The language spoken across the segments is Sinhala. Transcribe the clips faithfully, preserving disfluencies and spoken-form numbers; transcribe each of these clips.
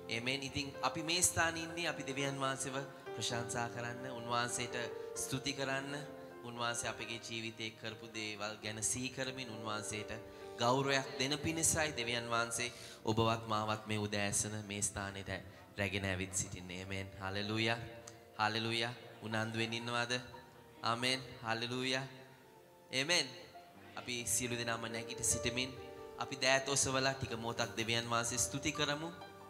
Amen. ඉතින් අපි මේ ස්ථානයේ ඉන්නේ අපි දෙවියන් වහන්සේව ප්‍රශංසා කරන්න, උන්වහන්සේට ස්තුති කරන්න, උන්වහන්සේ අපගේ ජීවිතේ කරපු දේවල් ගැන සිහි කරමින් උන්වහන්සේට ගෞරවයක් දෙන පිණිසයි දෙවියන් වහන්සේ ඔබවත් මාවත් මේ උදෑසන මේ ස්ථානෙට රැගෙන ඇවිත් සිටින්නේ. Amen. Hallelujah. Hallelujah. උනන්දු වෙමින් ඉන්නවද? Amen. Hallelujah. Amen. අපි සියලු දෙනාම නැගිට සිටමින් අපි දෑත් ඔසවලා ටික මොහොතක් දෙවියන් වහන්සේ ස්තුති කරමු.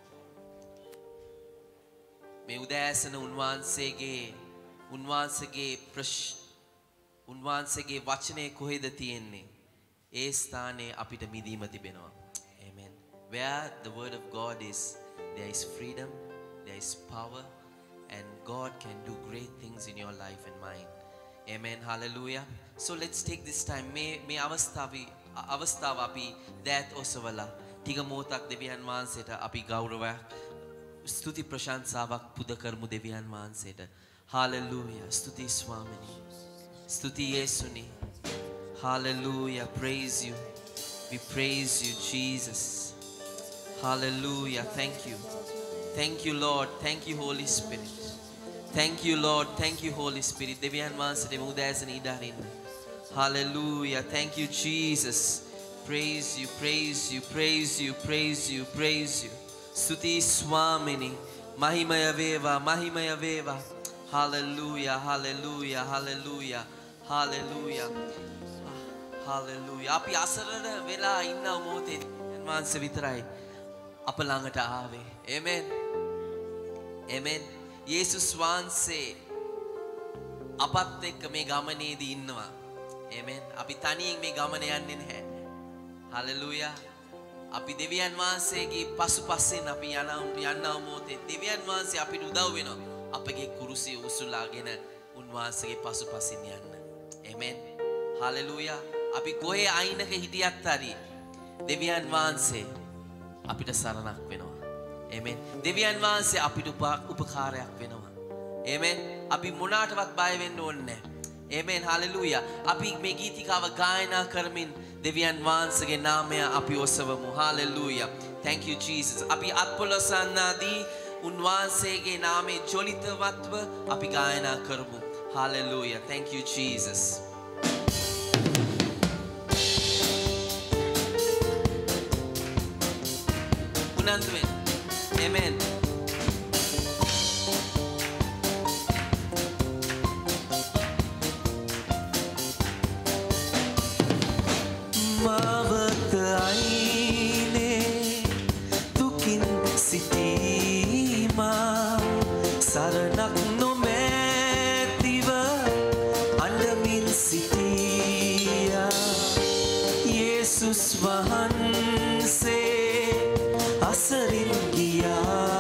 මේ උදෑසන උන්වහන්සේගේ උන්වහන්සේගේ ප්‍රශ් උන්වහන්සේගේ වචනේ කොහෙද තියෙන්නේ? ඒ ස්ථානයේ අපිට මිදීම තිබෙනවා. Amen. Where the word of God is, there is freedom, there is power, and God can do great things in your life and mine. Amen. Hallelujah. So let's take this time. May may avasthavi avasthav api that osawala tiga motak deviyan wahanseta api gaurawa stuti prashansawak puda karmu deviyan wahanseta. Hallelujah. Stuti Swamini. Stuti Yesuni. Hallelujah. Praise you. We praise you, Jesus. Hallelujah. Thank you. Thank you, Lord. Thank you, Holy Spirit. Thank you, Lord. Thank you, Holy Spirit. Deviyan wahanseta me udayasana idarinna. Hallelujah. Thank you, Jesus. Praise you, praise you, praise you, praise you, praise you. Stuti Swamini. Mahimaya veva, mahimaya veva. Hallelujah, hallelujah, hallelujah, hallelujah, hallelujah. Api asarana vela inna mote wanse vitarai apa langata aave. Amen. Amen. Jesus wanse apat ekka me gamanedi innawa. Amen. Api taniyen me gamane yanne naha. Hallelujah. Api deviyan wahansege pasu passen api yana yanna mote deviyan wahanse apita udaw wenawa. අපගේ කුරුසිය උසුලාගෙන උන්වහන්සේගේ පසුපසින් යන්න. Amen. Hallelujah. අපි කොහේ අයිනක හිටියත් හරි දෙවියන් වහන්සේ අපිට සරණක් වෙනවා. Amen. දෙවියන් වහන්සේ අපිට උපකාරයක් වෙනවා. Amen. අපි මොනාටවත් බය වෙන්න ඕනේ නැහැ. Amen. Hallelujah. අපි මේ ගීතිකාව ගායනා කරමින් දෙවියන් වහන්සේගේ නාමය අපි ඔසවමු. Hallelujah. Thank you Jesus. අපි අත්පොළොසන්නාදී උන්වහන්සේගේ නාමයේ ජොලිතවත්ව අපි ගායනා කරමු. Hallelujah. Thank you Jesus. උනන්දු වෙන්න. Amen. මාවත අයිනේ දුකින් සිටීමා සරණක් නොමැතිව අඬමින් සිටියා යේසුස් වහන්සේ අසරින් ගියා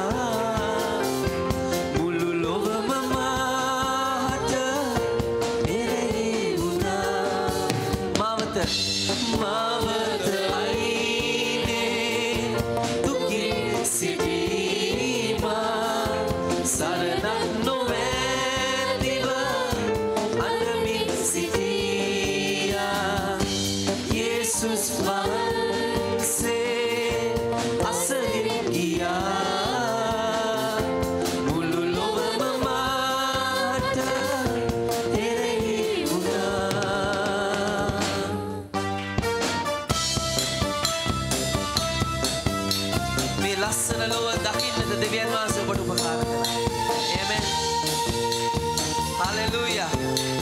මුළු ලොවම මාට එරෙහි වුණා මාවත මාවත අයිනේ දුකින් සිටීමා සරණක් නොමැතිව අඬමින් සිටියා යේසුස් වහන්සේ අසරින් ගියා මුළු ලොවම මාට එරෙහි වුණා මේ ලස්සන ලොව දකින්නට දෙවියන් වහන්සේ ඔබට උපකාර කළා. Amen. Hallelujah.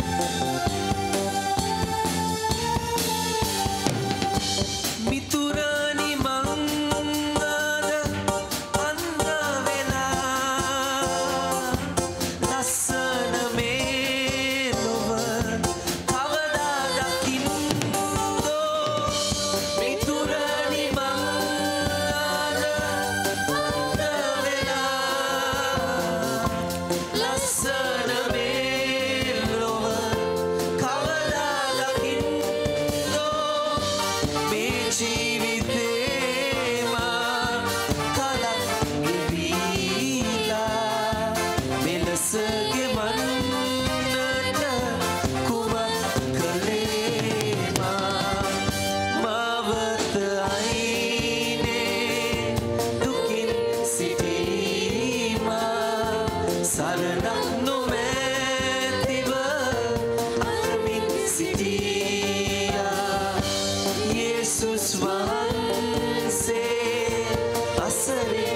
මිතුරනි මං අද අන්ධ වෙලා ලස්සන මේ ලොව කවදා දකින්නෝ මිතුරනි මං අද අන්ධ වෙලා අසරේ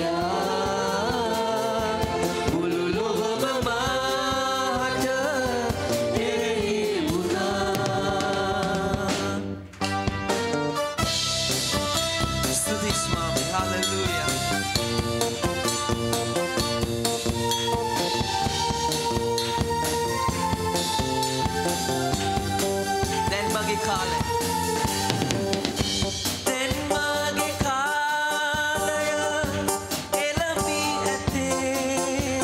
ගියා මුළු ලොවම මාට එරෙහි වුණා. ස්තුති ස්වාමී. හalleluya. දැන් මගේ කාලය දැන් මගේ කාලය එළඹී ඇතේ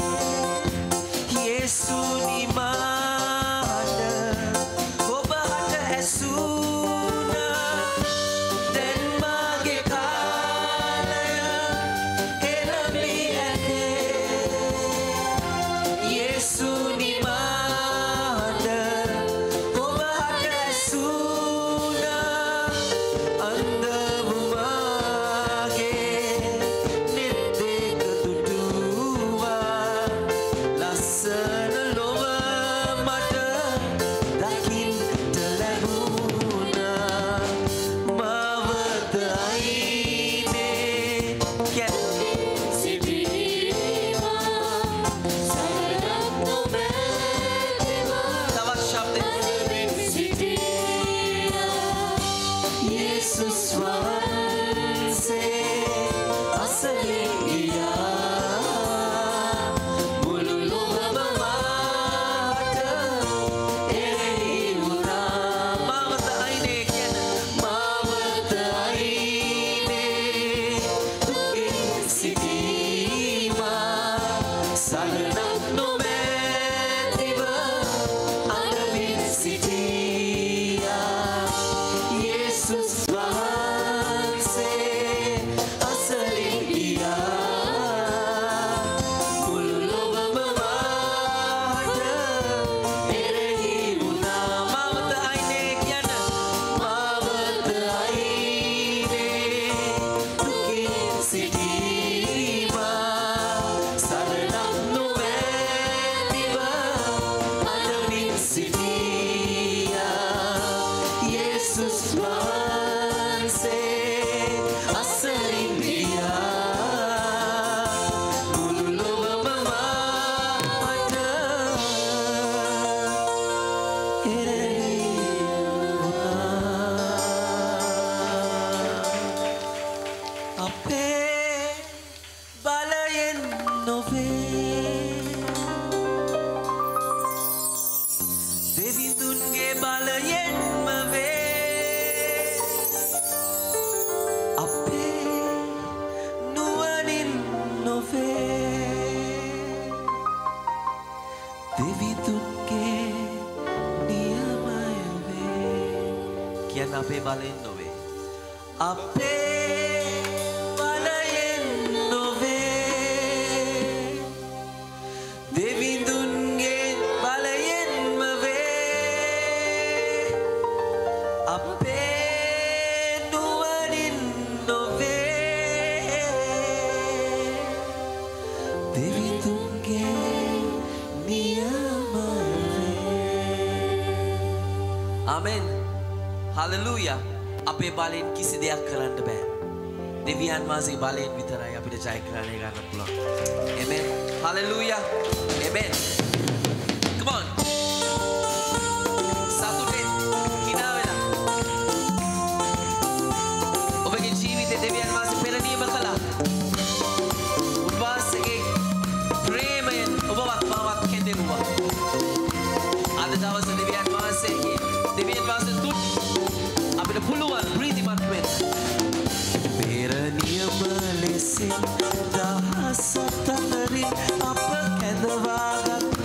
යේසුනි මාට ඔබට ඇසුණා. දැන් මගේ කාලය එළඹී ඇතේ යේසුනි මාට ඔබට ඇසුණා. අන්දවුමාගේ නෙත් දෙක දුටුවා ලස්සන ලොව මට දකින්නට ලැබුණා. මාවත අයිනේ කැපී සිටීවා සරණක් නොමැතිවා තවත් ශබ්දෙන් යේසුස් වහන්සේ අසලේ ගියා මුළු ලොවම මාට එරෙහි වුණා. මාවත අයිනේ කියන මාවත අයිනේ දුකින් සිටීවා සරණක් නොමැතිව අඬමින් සිටියා. යේසුස් වහන්සේ අසලින් ගියා මුළු ලොවම මාට එරෙහි වුණා. මාවත අයිනේ කියන මාවත අයිනේ දුකින් සිටීවා සරණක් නොමැතිව අඬමින් සිටියා. යේසුස් වහන්සේ අසලින් ගියා මුළු ලොවම මාට එරෙහි වුණා. අපේ බලයෙන් නොවේ දෙවිඳුන්ගේ බලයෙන්ම වේ. අපේ නුවණින් නොවේ දෙවිඳුන්ගේ නියමය වේ. කියන්න අපේ බලයෙන් නොවේ. අපේ බලයෙන් නොවේ දෙවිඳුන්ගේ බලයෙන්ම වේ. අපේ නුවණින් නොවේ දෙවිඳුන්ගේ නියමය වේ. ආමෙන්. හalleluya. අපේ බලෙන් කිසි දෙයක් කරන්න බෑ. දෙවියන් වහන්සේගේ බලයෙන් විතරයි අපිට ජය කරන්න ගන්න පුළුවන්. Amen. Hallelujah. Amen. Come on. සතුටෙන් hina වෙලා. ඔබගේ ජීවිතේ දෙවියන් වහන්සේ පෙර නියම කළා. උන්වහන්සේගේ ප්‍රේමයෙන් ඔබවත් මාවත් කැඳෙවුවා. අද දවසේ දෙවියන් වහන්සේගේ දෙවියන් වහන්සේ තුත් අපිට පුළුවන් ප්‍රීතිමත් වෙන්න. පෙර නියම ලෙසින් දහස් අතරින් අප කැඳවාගත්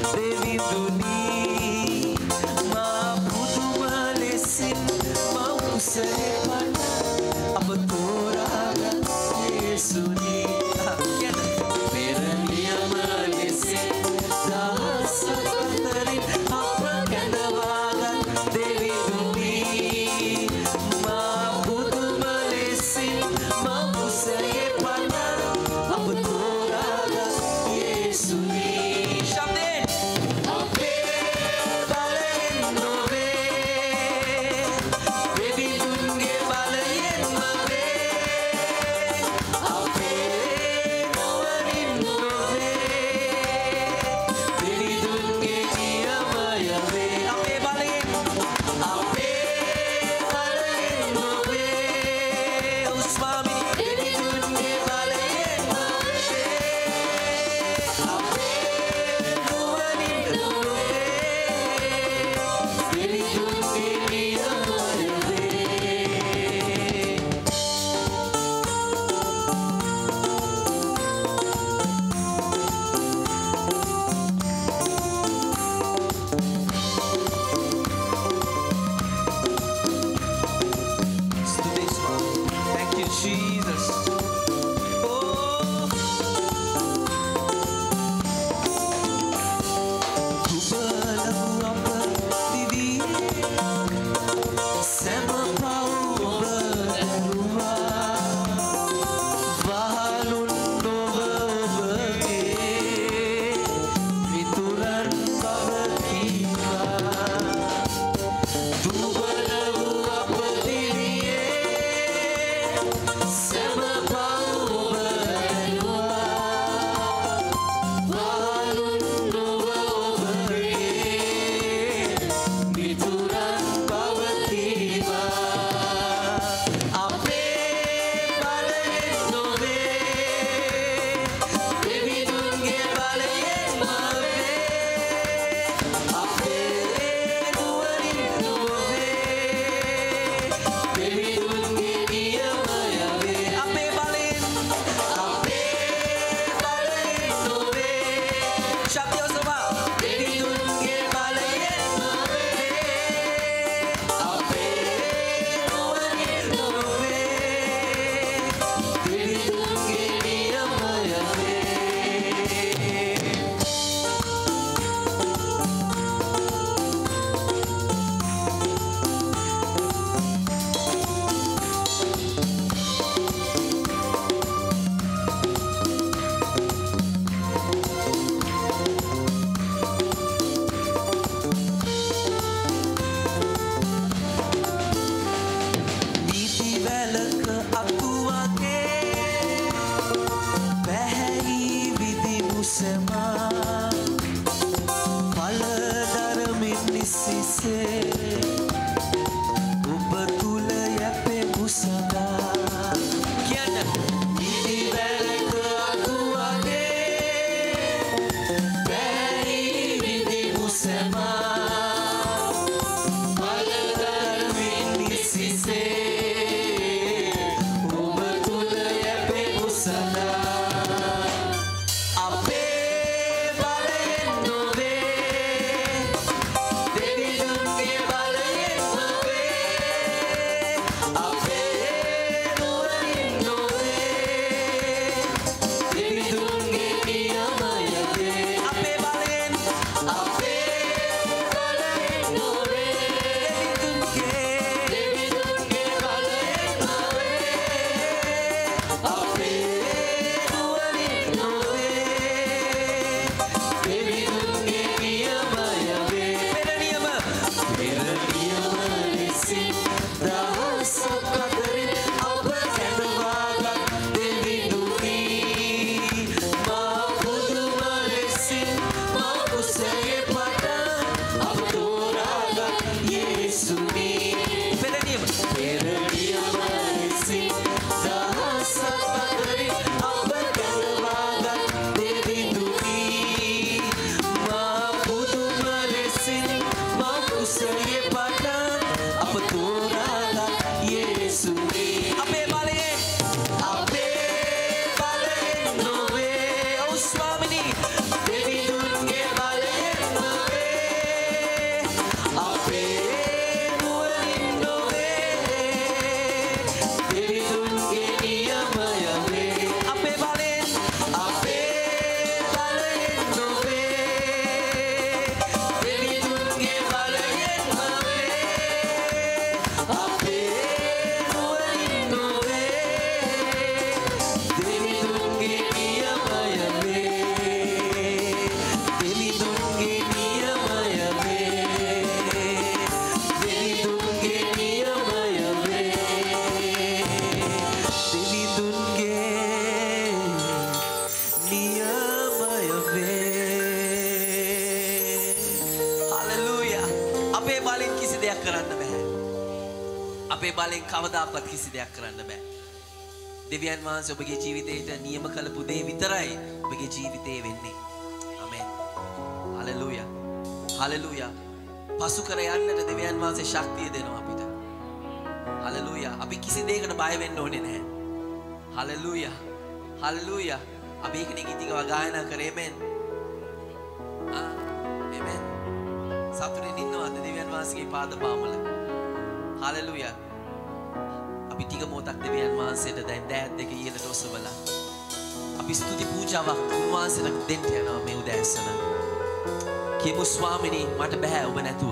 අපේ බලෙන් කවදාකවත් කිසි දෙයක් කරන්න බෑ. දෙවියන් වහන්සේ ඔබගේ ජීවිතයට නියම කළපු දේ විතරයි ඔබගේ ජීවිතේ වෙන්නේ. ආමෙන්. හලෙලූයා. හලෙලූයා. පසු කර යන්නට දෙවියන් වහන්සේ ශක්තිය දෙනවා අපිට. හලෙලූයා. අපි කිසි දෙයකට බය වෙන්න ඕනේ නැහැ. හලෙලූයා. හලෙලූයා. අපි එකනේ ගීතිකව ගායනා කරේ men. ආ ආමෙන්. සතුටින් ඉන්නවද දෙවියන් වහන්සේගේ පාද පාමුල? හලෙලූයා. අපි ටික මොහොතක් දෙවියන් වහන්සේට දැන් දෑත් දෙක ඉහළට ඔසවලා අපි ස්තුති පූජාවක් උන්වහන්සේට දෙන්න යනවා මේ උදෑසන. කියමු ස්වාමිනී මට බෑ ඔබ නැතුව.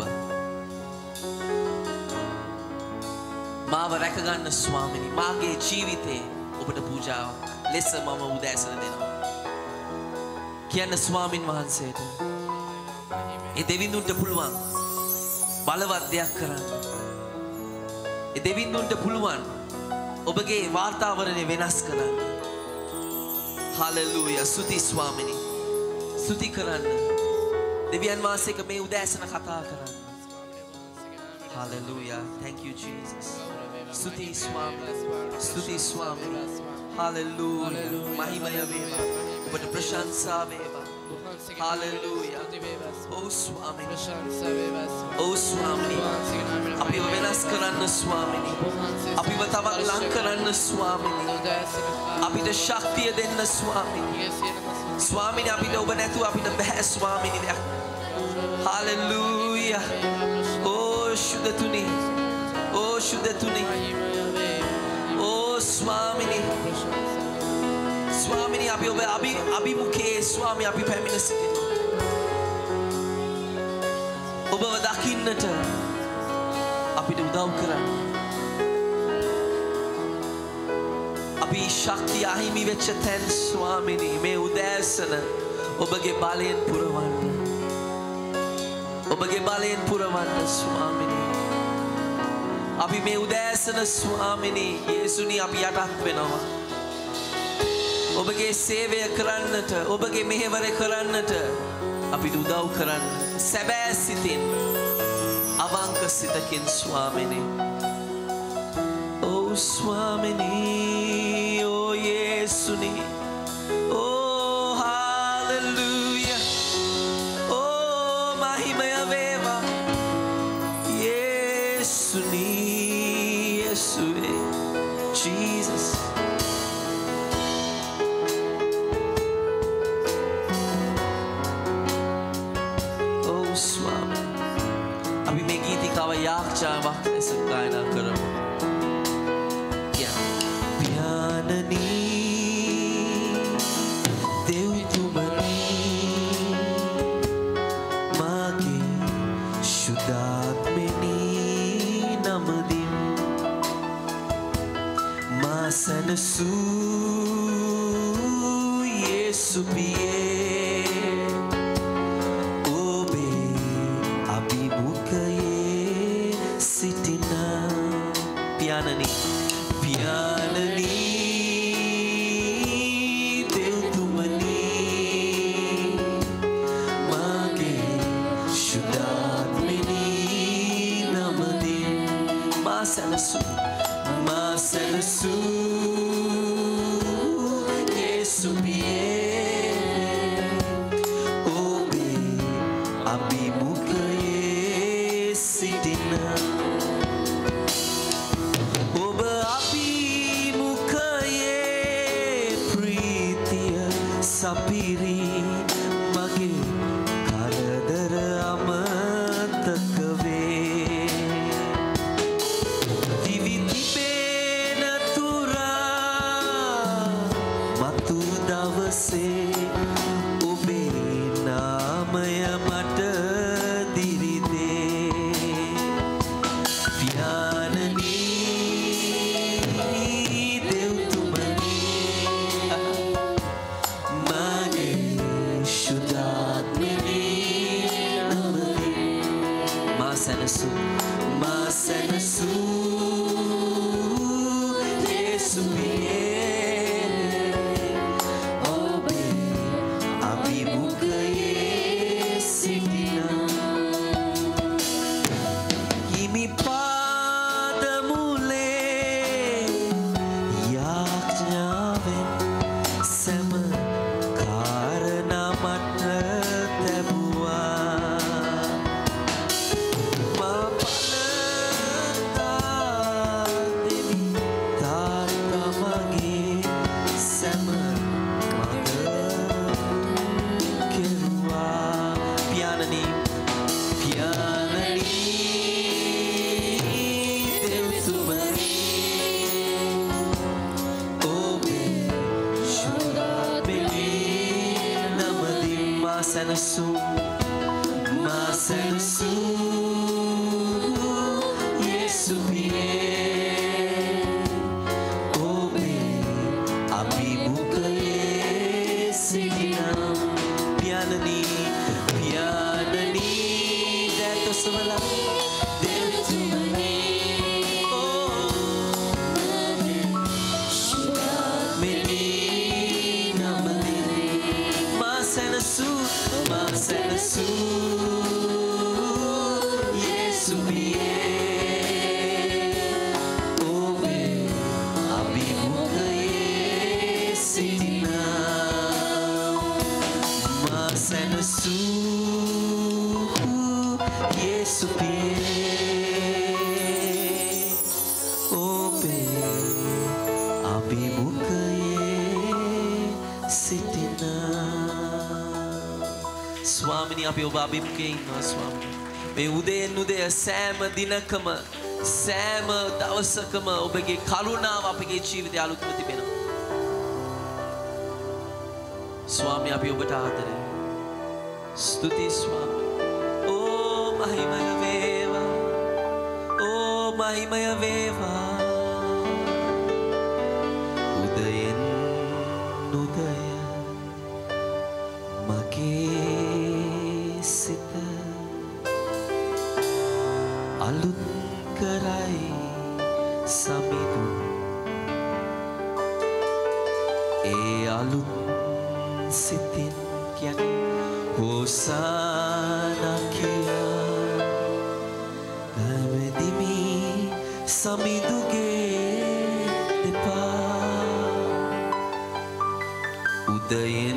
මාව රැක ගන්න ස්වාමිනී. මාගේ ජීවිතේ ඔබට පූජාවක් ලෙස මම උදෑසන දෙනවා. කියන්න ස්වාමින් වහන්සේට. ඒ දෙවිඳුන්ට පුළුවන් බලවත් දෙයක් කරන්න. ඒ දෙවිඳුන්ට පුළුවන් ඔබගේ වාතාවරණය වෙනස් කරන්න. හලෙලූයා. ස්තුති ස්වාමිනී. ස්තුති කරන්න. දෙවියන් වහන්සේක මේ උදෑසන කතා කරන්න. හලෙලූයා. Thank you Jesus. ස්තුති ස්වාමිනී. ස්තුති ස්වාමිනී. හලෙලූයා. මහිමය වේවා. ඔබට ප්‍රශංසා වේවා. හලෙලූයා. ඔව් ස්වාමිනී. ඔව් ස්වාමිනී. අපිව වෙනස් කරන්න ස්වාමිනී. අපිව තවත් ලං කරන්න ස්වාමිනී. අපිට ශක්තිය දෙන්න ස්වාමිනී. ස්වාමිනී අපිට ඔබ නැතුව අපිට බෑ ස්වාමිනී දෙයක්. හලෙලූයා. ඕ සුදතුනි. ඕ සුදතුනි. ඕ ස්වාමිනී. ස්වාමිනී අපි ඔබ අභි අභිමුඛයේ ස්වාමී අපි පැමිණ සිටිනවා. ඔබව දකින්නට අපිට උදව් කරන්න. අපි ශක්තිය අහිමි වෙච්ච තැන් ස්වාමිනී මේ උදෑසන ඔබගේ බලයෙන් පුරවන්න. ඔබගේ බලයෙන් පුරවන්න ස්වාමිනී. අපි මේ උදෑසන ස්වාමිනී යේසුනි අපි යටත් වෙනවා. ඔබගේ සේවය කරන්නට ඔබගේ මෙහෙවර කරන්නට අපිට උදව් කරන්න. සැබෑ සිතින් අවංක සිතකින් ස්වාමිනී. ඕ ස්වාමිනී. ඕ යේසුනි. ඕ හලෙලූයා. ඕ මහිමය වේවා. යේසුනි. යේසුවේ. Jesus. යාක්ෂාවක් ලෙස ගායනා කරමු. ප්‍යානනී දෙව්තුමනී මාගේ ශුද්ධාත්මනී නමදින් මා සැනසූ යේසු පියේ ඔබේ අභිමුඛයේ සිටිනා. පියාණනි පියාණනි දෙව්තුමනි මාගේ ශුද්ධාත්මනී නමදින් මා සැනසූ මා සැනසූ යේසු පියේ ඔබේ අභිමුඛයේ සිටිනා. සපිරි මගේ කරදර අමතක වේ. දිවි තිබෙන තුරා මතු දවසේ ඔබේ නාමය මට දිරිදේ. පියාණනී දෙව්තුමනි සැනසූ මා සැනසූ යේසු පියේ ඔබේ සැනසුම් මා සැනසුම් යේසු පියේ ඔබේ අභිමුඛයේ සිටිනම් පියාණනි පියාණනි දැතොසවලා දෙතුමනි Yesu biye obe abimukaye sitina masanasu Yesu biye obe abimukaye sitina ස්වාමිනී අපි ඔබ අභිමුඛයේ ඉන්නවා ස්වාමී. මේ උදේන් උදේ සෑම දිනකම සෑම දවසකම ඔබගේ කරුණාව අපගේ ජීවිතය අලුත්ව තිබෙනවා. ස්වාමී අපි ඔබට ආදරේ. ස්තුති ස්වාමී. ඕ මහිමය වේවා. ඕ මහිමය වේවා. උදයෙන් උදය මගේ සිත අලුත් කරයි සමිඳුන් ඒ අලුත් සිතින් කියන්නේ හොසානා කියා ගමදිමි සමිඳුගේ දෙපා උදයෙන්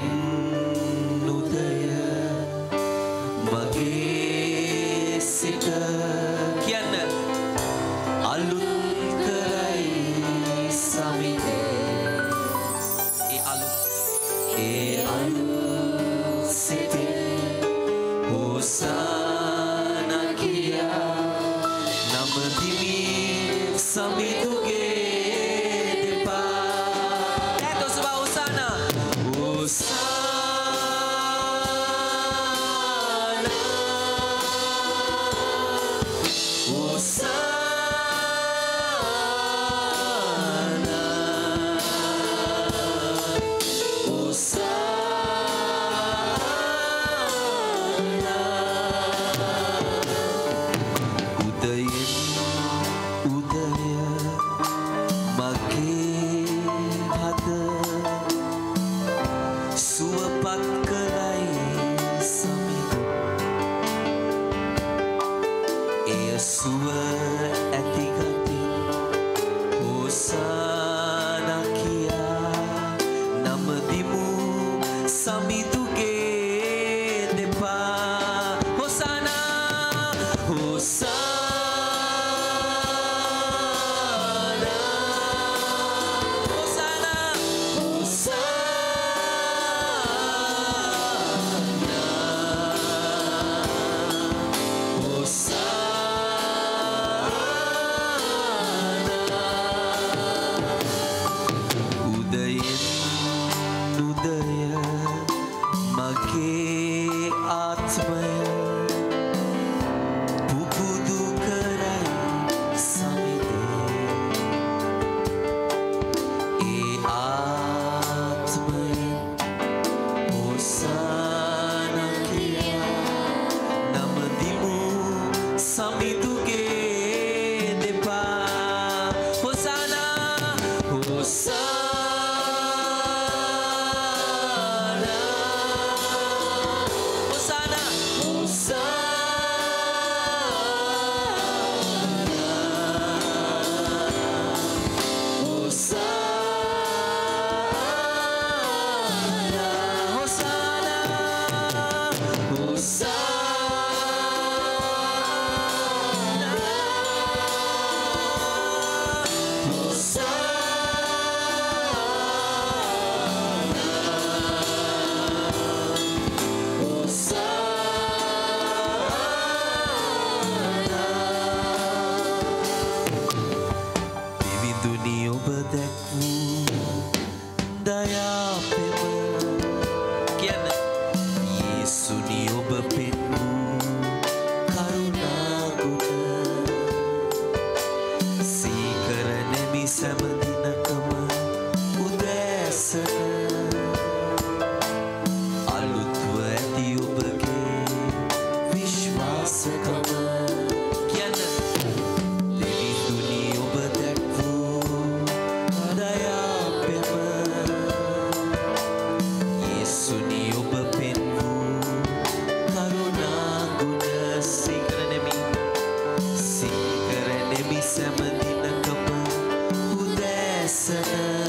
යේසුනි ඔබ පෙන්වූ කරුණා ගුණ සීකරණෙමි සීකරණෙමි සෑම දිනකම උදෑසන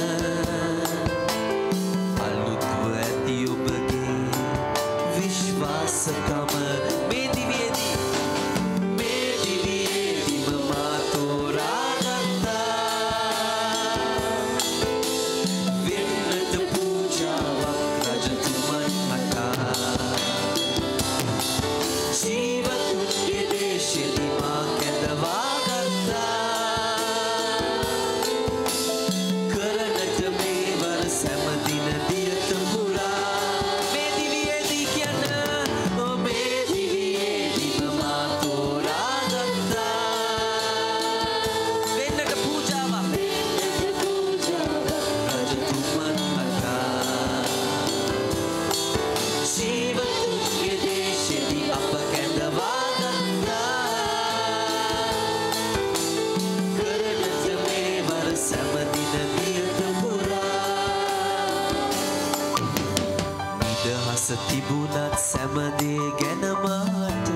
අලුත්ව ඇති ඔබගේ විශ්වාසකම මේ දිවියේදී මේ දිවියේදීම මා තෝරාගත්තා වෙන්නට පූජාවක් රජතුමන් මතා ජීවතුන්ගේ දේශෙදි මා කැඳවාගත්තා කරනට මේ වර සෑම දින දියත පුරා මේ දිවියේදී කියන්න ඔ මේ දිවියේදීම මා තෝරාගත්තා වෙන්නට පූජාවක් රජතුමන් මතා ජීවතුන්ගේ දේශෙදි අප කැඳවාගත්තා කරනට මේ වර සෑම දින දියත පුරා නිදහස තිබුණත් සෑම දේ ගැන මට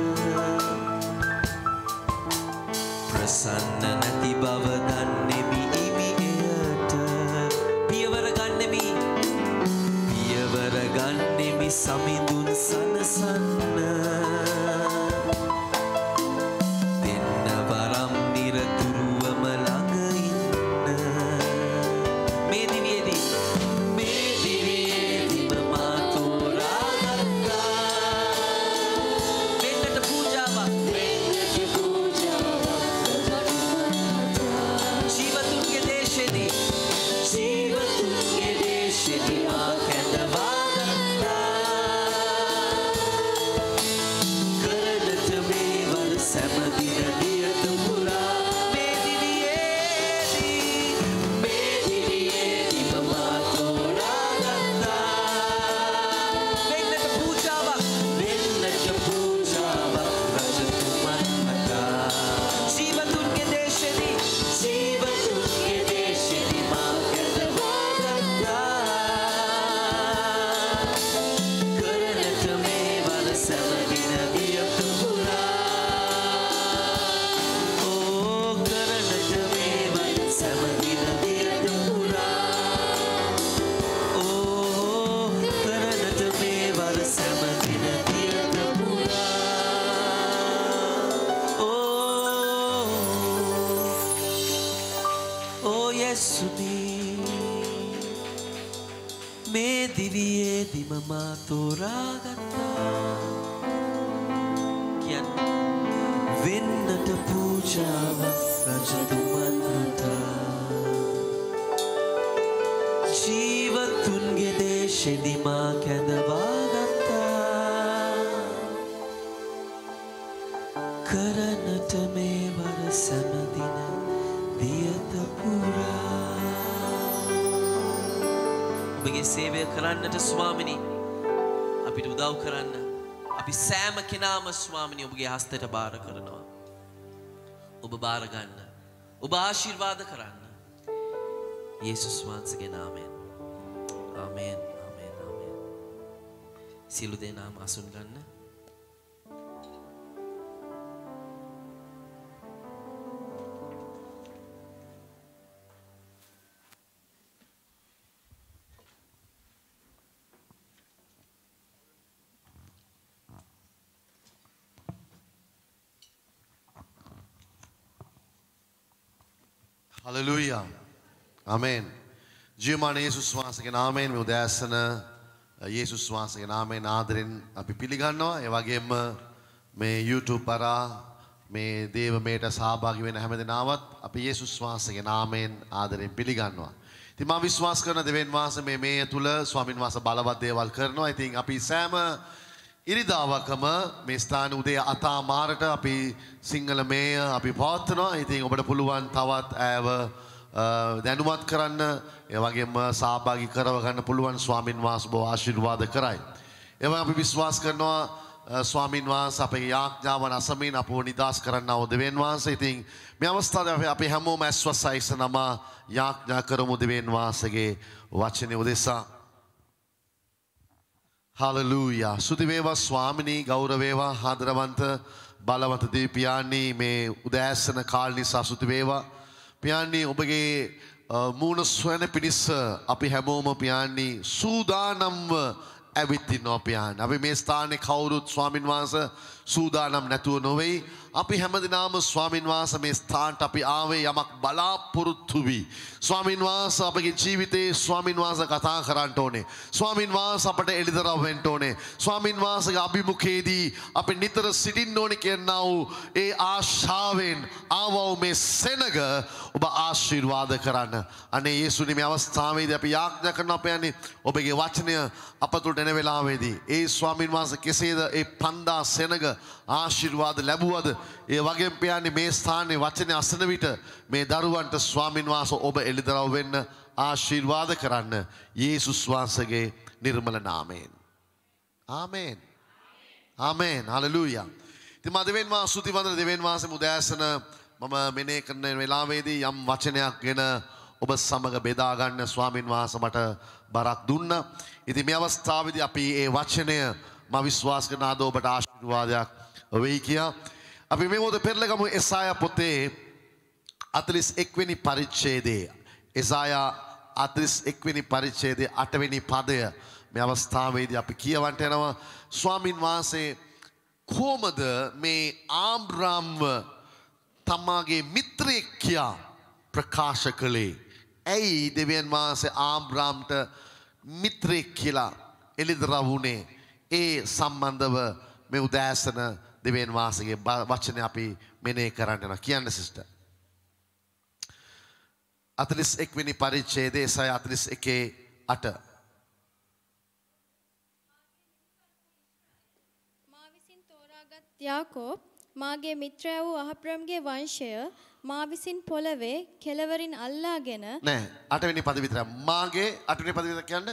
ප්‍රසන්න නැති බව දන්නෙමි ඉමි එයට පියවර ගන්නෙමි පියවර ගන්නෙමි සමිඳුන් සනසන්න දෙන්න වරම් නිරතුරුවම ළඟ ඉන්න මේ දිවියේදී මේ දිවියේදීම මා තෝරාගත්තා වෙන්නට පූජාවක් ජීවතුන්ගේ දේශෙදී ජීවතුන්ගේ දේශෙදී මා කැඳවාගත්තා කරනට මේ වර සෑම දින දියත පුරා මේ දිවියේදී මේ දිවියේදීම මා තෝරාගත්තා වෙන්නට පූජාවක් වෙන්නට පූජාවක් රජතුමන් මතා ජීවතුන්ගේ දේශෙදී ජීවතුන්ගේ දේශෙදී මා කැඳවාගත්තා කරනට මේ වර සෑම දින දියත පුරා ඕ කරනට මේ වර සෑම දින දියත පුරා ඕ කරනට මේ වර සෑම දින දියත පුරා ඕ ඕ යේසුනි මේ දිවියේදීම මා තෝරාගත්තා කියන්න වෙන්නට පූජාවක් රජතුමන් මතා ජීවතුන්ගේ දේශෙදි මා කැඳවාගත්තා කරනට මේ වර සෑම දින දියත පුරා ඔබගේ සේවය කරන්නට ස්වාමිනී අපිට උදව් කරන්න අපි සෑම කෙනාම ස්වාමිනී ඔබගේ හස්තයට බාර කරනවා ඔබ බාර ගන්න ඔබ ආශිර්වාද කරන්න යේසුස් වහන්සේගේ නාමයෙන් ආමේන් ආමේන් ආමේන් සියලු දෙනාම අසුන් ගන්න Hallelujah. Amen. ජීවමාන යේසුස් වහන්සේගේ නාමයෙන් මේ උදෑසන යේසුස් වහන්සේගේ නාමයෙන් ආදරෙන් අපි පිළිගන්නවා. ඒ වගේම මේ YouTube පරා මේ දේවමයට සහභාගී වෙන හැම දෙනාවත් අපි යේසුස් වහන්සේගේ නාමයෙන් ආදරෙන් පිළිගන්නවා. ඉතින් මම විශ්වාස කරන දෙවියන් වහන්සේ මේ මේ තුල ස්වාමින් වහන්සේ බලවත් දේවල් කරනවා. ඉතින් අපි සෑම ඉරිදාවකම මේ ස්ථාන උදේ අතාමාරට අපි සිංහල මේය අපි පවත්වනවා. ඉතින් ඔබට පුළුවන් තවත් ඇව දැනුමත් කරන්න ඒ වගේම සහභාගී කරව ගන්න පුළුවන් ස්වාමින් වහන්සේ බොහෝ ආශිර්වාද කරයි. ඒ වගේම අපි විශ්වාස කරනවා ස්වාමින් වහන්සේ අපේ යාඥාවන් අසමින් අපව නිදාස් කරන්නව දෙවියන් වහන්සේ. ඉතින් මේ අවස්ථාවේ අපි හැමෝම ඇස්වසයිස නම යාඥා කරමු දෙවියන් වහන්සේගේ වචනේ උදෙසා. හලලූයා. ස්තුති වේවා ස්වාමිනී, ගෞරව වේවා ආදරවන්ත බලවන්ත දේවී පියාණනි, මේ උදෑසන කාල නිසා ස්තුති වේවා. පියාණනි, ඔබගේ මූණ සොයන පිණිස අපි හැමෝම පියාණනි සූදානම්ව ඇවිත් ඉන්නවා පියාණනි. අපි මේ ස්ථානයේ කවුරුත් ස්වාමින් වහන්සේ සූදානම් නැතුව නොවේයි. අපි හැමදිනම ස්වාමින් වහන්සේ මේ ස්ථානට අපි ආවේ යමක් බලාපොරොත්තු වී. ස්වාමින් වහන්සේ අපගේ ජීවිතේ ස්වාමින් වහන්සේ කතා කරන්න ඕනේ. ස්වාමින් වහන්සේ අපට එළිදරව් වෙන්න ඕනේ. ස්වාමින් වහන්සේගේ අභිමුඛයේදී අපි නිතර සිටින්න ඕනේ කියනා වූ ඒ ආශාවෙන් ආවෝ මේ සෙනග ඔබ ආශිර්වාද කරන්න. අනේ යේසුනි, මේ අවස්ථාවේදී අපි යාඥා කරනවා අපයන්ි ඔබගේ වචනය අප තුළට එන වෙලාවේදී ඒ ස්වාමින් වහන්සේ කෙසේද ඒ පන්දා සෙනග ආශිර්වාද ලැබුවද, ඒ වගේම පියාණනි මේ ස්ථානයේ වචනේ අසන විට මේ දරුවන්ට ස්වාමින් වහන්සේ ඔබ එළිදරව් වෙන්න ආශිර්වාද කරන්න යේසුස් වහන්සේගේ නිර්මල නාමයෙන්. ආමේන්. ආමේන්. හලෙලූයා. ඉතින් මා දෙවෙන් මා ස්තුති වන්දන දෙවෙන් වහන්සේ මුදෑසන මම මෙනේ කරන වෙලාවේදී යම් වචනයක් ගෙන ඔබ සමග බෙදා ගන්න ස්වාමින් වහන්සේ මට බරක් දුන්නා. ඉතින් මේ අවස්ථාවේදී අපි ඒ වචනය මා විශ්වාස කරන අද ඔබට ආශිර්වාදයක් වෙයි කියා අපි මේ මොහොත පෙරලගමු එසායා පොතේ හතළිස් එක් වෙනි පරිච්ඡේදයේ. එසායා හතළිස් එක් වෙනි පරිච්ඡේදයේ අට වෙනි පදය මේ අවස්ථාවේදී අපි කියවන්ට යනවා. ස්වාමින් වහන්සේ කොහොමද මේ ආබ්‍රාම්ව තමාගේ මිත්‍රයෙක් කියා ප්‍රකාශ කළේ? ඇයි දෙවියන් වහන්සේ ආබ්‍රාම්ට මිත්‍රයෙක් කියලා එළිදරව් වුණේ? ඒ සම්බන්ධව මේ උදෑසන දෙවියන් වහන්සේගේ වචනේ අපි මෙනෙහි කරන්න යනවා. කියන්න සිස්ටර්. හතළිස් එක් වෙනි පරිච්ඡේදයේ එසායා හතළිස් එකේ අට. මා විසින් තෝරාගත් යාකෝබ්, මාගේ මිත්‍රය වූ අහ්‍රම්ගේ වංශය මා විසින් පොළවේ කෙළවරින් අල්ලාගෙන. නෑ, අට වෙනි පද විතරයි. මාගේ අට වෙනි පද විතර කියන්න.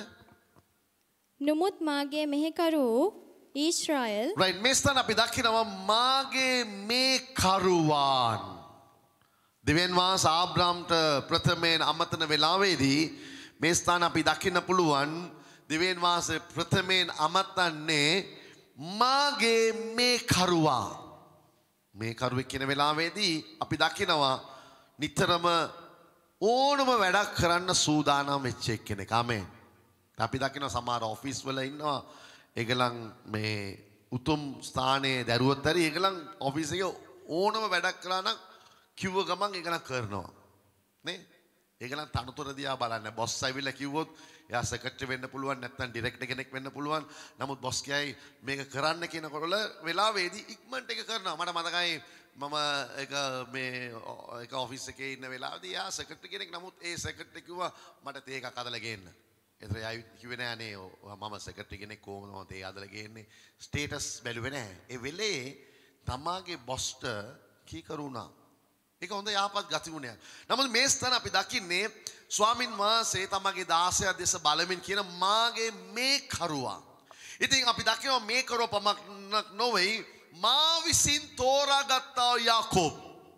නමුත් මාගේ මෙහෙකරු වූ ඊශ්‍රායල්. right, මේ ස්ථාන අපි දකිනවා මාගේ මේ කරුවාන්. දෙවියන් වහන්සේ ආබ්‍රාම්ට ප්‍රථමයෙන් අමතන වෙලාවේදී මේ ස්ථාන අපි දකින්න පුළුවන් දෙවියන් වහන්සේ ප්‍රථමයෙන් අමතන්නේ මාගේ මේ කරුවා. මේ කරුවෙක් කියන වෙලාවේදී අපි දකිනවා නිතරම ඕනම වැඩක් කරන්න සූදානම් වෙච්ච එක්කෙනෙක්. ආමේන්. අපි දකිනවා සමහර ඔෆිස් වල ඉන්නවා ඒගොල්ලන් මේ උතුම් ස්ථානයේ දරුවත් හරි ඒගොල්ලන් ඔෆිස් එකේ ඕනම වැඩක් කරා නම් කිව්ව ගමන් ඒගොල්ලන් කරනවා නේ. ඒගොල්ලන් තනතුර දිහා බලන්නේ. බොස් ඇවිල්ලා කිව්වොත් එයා සෙක්‍රටරි වෙන්න පුළුවන්, නැත්නම් ඩිරෙක්ටර් කෙනෙක් වෙන්න පුළුවන්. නමුත් බොස් කියයි මේක කරන්න කියනකොට වෙලාවේදී ඉක්මනට ඒක කරනවා. මට මතකයි මම එක මේ එක ඔෆිස් එකේ ඉන්න වෙලාවේදී එයා සෙක්‍රටරි කෙනෙක්. නමුත් ඒ සෙක්‍රටරි කිව්වා මට තේ එකක් හදලා ගේන්න. එතන යයි කිව්වේ නෑනේ මම සෙක්‍රටරි කෙනෙක් කොහොමද මම තේ හදලා ගේන්නේ. ස්ටේටස් බැලුවේ නෑ. ඒ වෙලේ තමාගේ බොස්ට කීකරුණා. ඒක හොඳ යහපත් ගතිගුණයක්. නමුත් මේ ස්ථාන අපි දකින්නේ ස්වාමින් වහන්සේ තමගේ දාසයා දෙස බලමින් කියන මාගේ මේ කරුවා. ඉතින් අපි දකිනවා මේ කරුව පමණක් නොවේ, මා විසින් තෝරාගත්තා යාකෝබ්.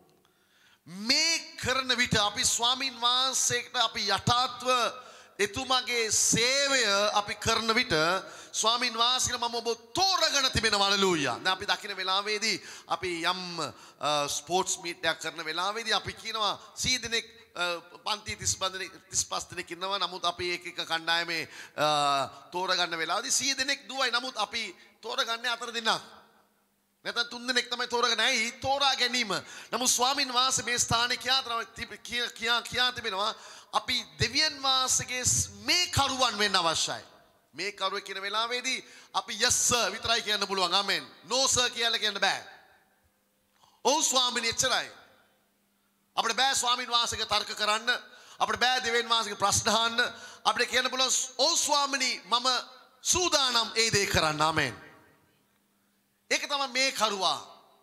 මේ කරන විට අපි ස්වාමින් වහන්සේට අපි යටාත්ව එතුමාගේ සේවය අපි කරන විට ස්වාමින් වහන්සේ මම ඔබ තෝරගෙන තිබෙනවා. හලෙලූයා. දැන් අපි දකින වෙලාවේදී අපි යම් ස්පෝර්ට්ස් මීට් එකක් කරන වෙලාවේදී අපි කියනවා සීය දිනෙක පන්ති තිස් පහ දිනක් ඉන්නවා. නමුත් අපි එක එක කණ්ඩායමේ තෝරගන්න වෙලාවේදී සීය දිනක් දුවයි. නමුත් අපි තෝරගන්නේ හතර දිනක්. නැත්නම් තුන් දිනක් තමයි තෝරගන්නේ. ඇයි? තෝරා ගැනීම. නමුත් ස්වාමින් වහන්සේ මේ ස්ථානයේ කියා කියා කියා තිබෙනවා අපි දෙවියන් වහන්සේගේ මේ කරුවන් වෙන්න අවශ්‍යයි. මේ කරුවේ කියන වෙලාවේදී අපි yes sir විතරයි කියන්න පුළුවන්. ආමෙන්. no sir කියලා කියන්න බෑ. ඔව් ස්වාමීනි එච්චරයි. අපිට බෑ ස්වාමීන් වහන්සේගේ තර්ක කරන්න. අපිට බෑ දෙවියන් වහන්සේගේ ප්‍රශ්න අහන්න. අපිට කියන්න පුළුවන් ඔව් ස්වාමීනි මම සූදානම් ඒ දේ කරන්න. ආමෙන්. ඒක තමයි මේ කරුවා.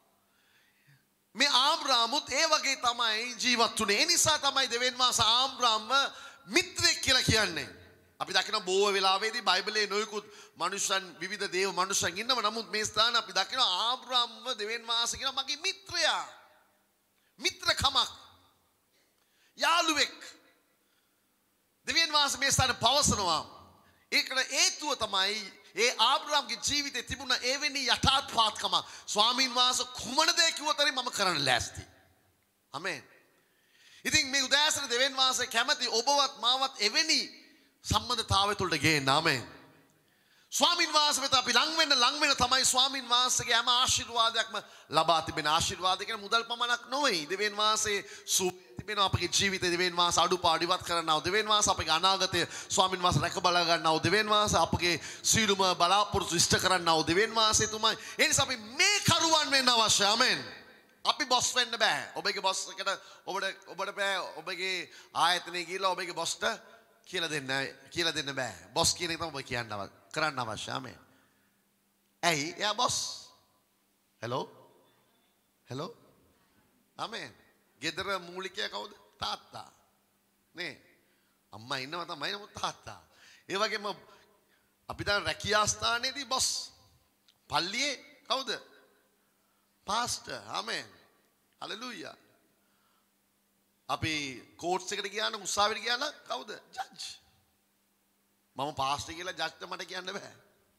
මේ ආබ්‍රාමුත් ඒ වගේ තමයි ජීවත් වුනේ. ඒ නිසා තමයි දෙවියන් වහන්සේ ආබ්‍රාම්ව මිත්‍රෙක් කියලා කියන්නේ. අපි දකිනවා බොහෝ වෙලාවෙදී බයිබලයේ නොයෙකුත් මනුෂ්‍යයන් විවිධ දේව මනුෂ්‍යයන් ඉන්නවා. නමුත් මේ ස්ථාන අපි දකිනවා ආබ්‍රාම්ව දෙවියන් වහන්සේ කියනවා මගේ මිත්‍රයා. මිත්‍රකමක්. යාළුවෙක්. දෙවියන් වහන්සේ මේ ස්ථාන පවසනවා. ඒකට හේතුව තමයි ඒ ආබ්‍රහම්ගේ ජීවිතේ තිබුණ එවැනි යථාර්ථපාතකම ස්වාමින් වහන්සේ කුමන දේ කිව්වොත් හරි මම කරන්න ලෑස්ති. ආමේන්. ඉතින් මේ උදෑසන දෙවියන් වහන්සේ කැමති ඔබවත් මාවත් එවැනි සම්බන්ධතාවය තුළට ගේන්න. ආමේන්. ස්වාමින් වහන්සේ වෙත අපි ලං වෙන්න ලං වෙන තමයි ස්වාමින් වහන්සේගේ හැම ආශිර්වාදයක්ම ලබා තිබෙන ආශිර්වාද කියන මුදල් පමණක් නොවේ. දෙවියන් වහන්සේ සුප තිබෙන අපගේ ජීවිතේ දෙවියන් වහන්සේ අඩුපාඩු ඉවත් කරනව. දෙවියන් වහන්සේ අපගේ අනාගතය ස්වාමින් වහන්සේ රැක බලා ගන්නව. දෙවියන් වහන්සේ අපගේ සීලුම බලාපොරොත්තු ඉෂ්ට කරන්නව. දෙවියන් වහන්සේ තුමයි. ඒ නිසා අපි මේ කරුවන් වෙන්න අවශ්‍යයි. ආමෙන්. අපි බොස් වෙන්න බෑ. ඔබගේ බොස් එකට ඔබට ඔබට බෑ ඔබගේ ආයතනයේ ගිහිල්ලා ඔබගේ බොස්ට කියලා දෙන්න කියලා දෙන්න බෑ. බොස් කියන එක තමයි ඔබ කියන්න කරන්න අවශ්‍යයි. ආමෙන්. ඇයි? එයා බොස්. හෙලෝ. හෙලෝ. ආමෙන්. ගෙදර මූලිකයා කවුද? තාත්තා. නේ. අම්මා ඉන්නවා තමයි නමුත් තාත්තා. ඒ වගේම අපි දැන් රැකියා ස්ථානයේදී බොස්. පල්ලියේ කවුද? පාස්ටර්. ආමෙන්. හලෙලූයා. අපි කෝට්ස් එකට ගියා නම් උසාවියට ගියා නම් කවුද? ජජ්. මම පාස්ටර් කියලා ජජ්ට මට කියන්න බෑ.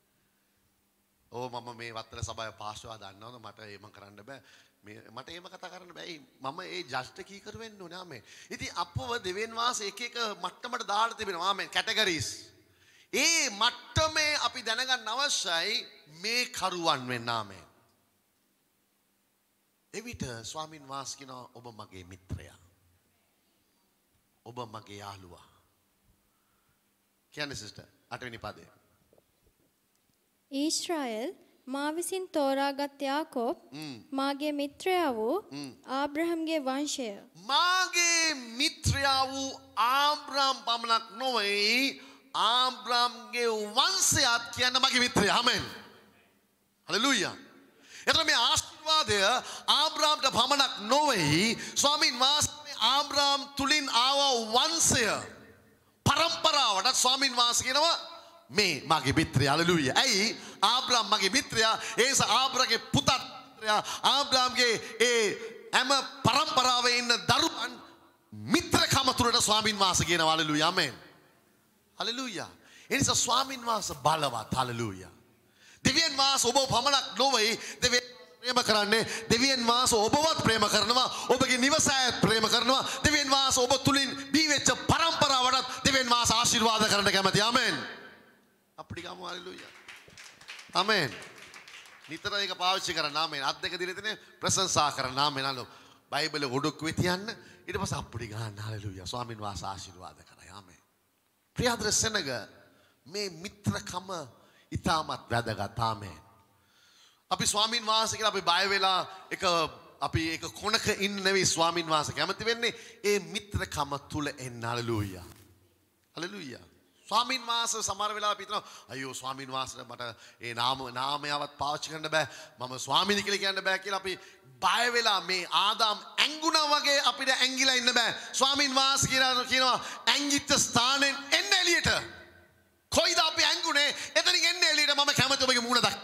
ඕ මම මේ වත්තල සභාවේ පාස්ටර්වා දන්නවද මට එහෙම කරන්න බෑ. මේ මට එහෙම කතා කරන්න බෑ. මම ඒ ජජ්ට කීකරු වෙන්න ඕනේ. ආමෙන්. ඉතින් අපව දෙවියන් වහන්සේ එක එක මට්ටමට දාලා තිබෙනවා. ආමෙන්. කැටගරිස්. ඒ මට්ටමේ අපි දැනගන්න අවශ්‍යයි මේ කරුවන් වෙන්න. ආමෙන්. එවිට ස්වාමින් වහන්සේ කියනවා ඔබ මගේ මිත්‍රයා. ඔබ මගේ යාළුවා. කියන්නේ සිස්ටර් අටවෙනි පදේ. ඊශ්‍රායෙල් මා විසින් තෝරාගත් යාකෝබ් මාගේ මිත්‍රයා වූ ආබ්‍රහම්ගේ වංශය. මාගේ මිත්‍රයා වූ ආබ්‍රහම් පමණක් නොවේ ආබ්‍රහම්ගේ වංශයත් කියන මගේ මිත්‍රයා. ආමෙන්. හලෙලූයා. එතන මේ ආශිර්වාදය ආබ්‍රහම්ට පමණක් නොවේ ස්වාමින් වහන්සේ ආබ්‍රහම් තුලින් ආව වංශය පරම්පරාවට ස්වාමින් වහන්සේ කියනවා මේ මගේ මිත්‍රයා. හලෙලූයා. ඇයි? ආබ්‍රහම් මගේ මිත්‍රයා. ඒ නිසා ආබ්‍රහම්ගේ පුතත් මිත්‍රයා. ආබ්‍රහම්ගේ ඒ හැම පරම්පරාවේ ඉන්න දරුවන් මිත්‍රකම තුරට ස්වාමින් වහන්සේ කියනවා. හලෙලූයා. ආමෙන්. හලෙලූයා. ඒ නිසා ස්වාමින් වහන්සේ බලවත්. හලෙලූයා. දෙවියන් වහන්සේ ඔබ පමණක් නොවේ දෙවියන් ප්‍රේම කරන්නේ. දෙවියන් වහන්සේ ඔබවත් ප්‍රේම කරනවා. ඔබගේ නිවස අයත් ප්‍රේම කරනවා. දෙවියන් වහන්සේ ඔබ තුලින් බී වෙච්ච පරම්පරාවටත් දෙවියන් වහන්සේ ආශිර්වාද කරන්න කැමති. ආමෙන්. අපිට ගමු. හලෙලූයා. ආමෙන්. නිතර ඒක පාවිච්චි කරන්න. ආමෙන්. අත් දෙක දිලේ තියෙන ප්‍රශංසා කරන්න. ආමෙන්. අලෝ බයිබලේ ඔඩොක්කුවේ තියන්න. ඊට පස්සේ අපිට ගන්න. හලෙලූයා. ස්වාමින් වහන්සේ ආශිර්වාද කරයි. ආමෙන්. ප්‍රියදර සෙනග මේ මිත්‍රකම ඉතාමත් වැදගත්. ආමෙන්. අපි ස්වාමින් වහන්සේ කියලා අපි බය වෙලා එක අපි එක කොනක ඉන්න නෙවෙයි ස්වාමින් වහන්සේ කැමති වෙන්නේ ඒ මිත්‍රකම තුල එන්න. හලෙලූයා. හලෙලූයා. ස්වාමින් වහන්සේ සමහර වෙලාවට හිතනවා අයියෝ ස්වාමින් වහන්සේට මට ඒ නාම නාමයවත් පාවිච්චි කරන්න බෑ. මම ස්වාමීනි කියලා කියන්න බෑ කියලා අපි බය වෙලා මේ ආදාම් ඇංගුණා වගේ අපිට ඇංගිලා ඉන්න බෑ. ස්වාමින් වහන්සේ කියලා කියනවා ඇංගිච්ච ස්ථානෙන් එන්න එළියට. කොයිද අපි ඇංගුනේ? එතනින් එන්න එළියට මම කැමති ඔබගේ මූණ දක්.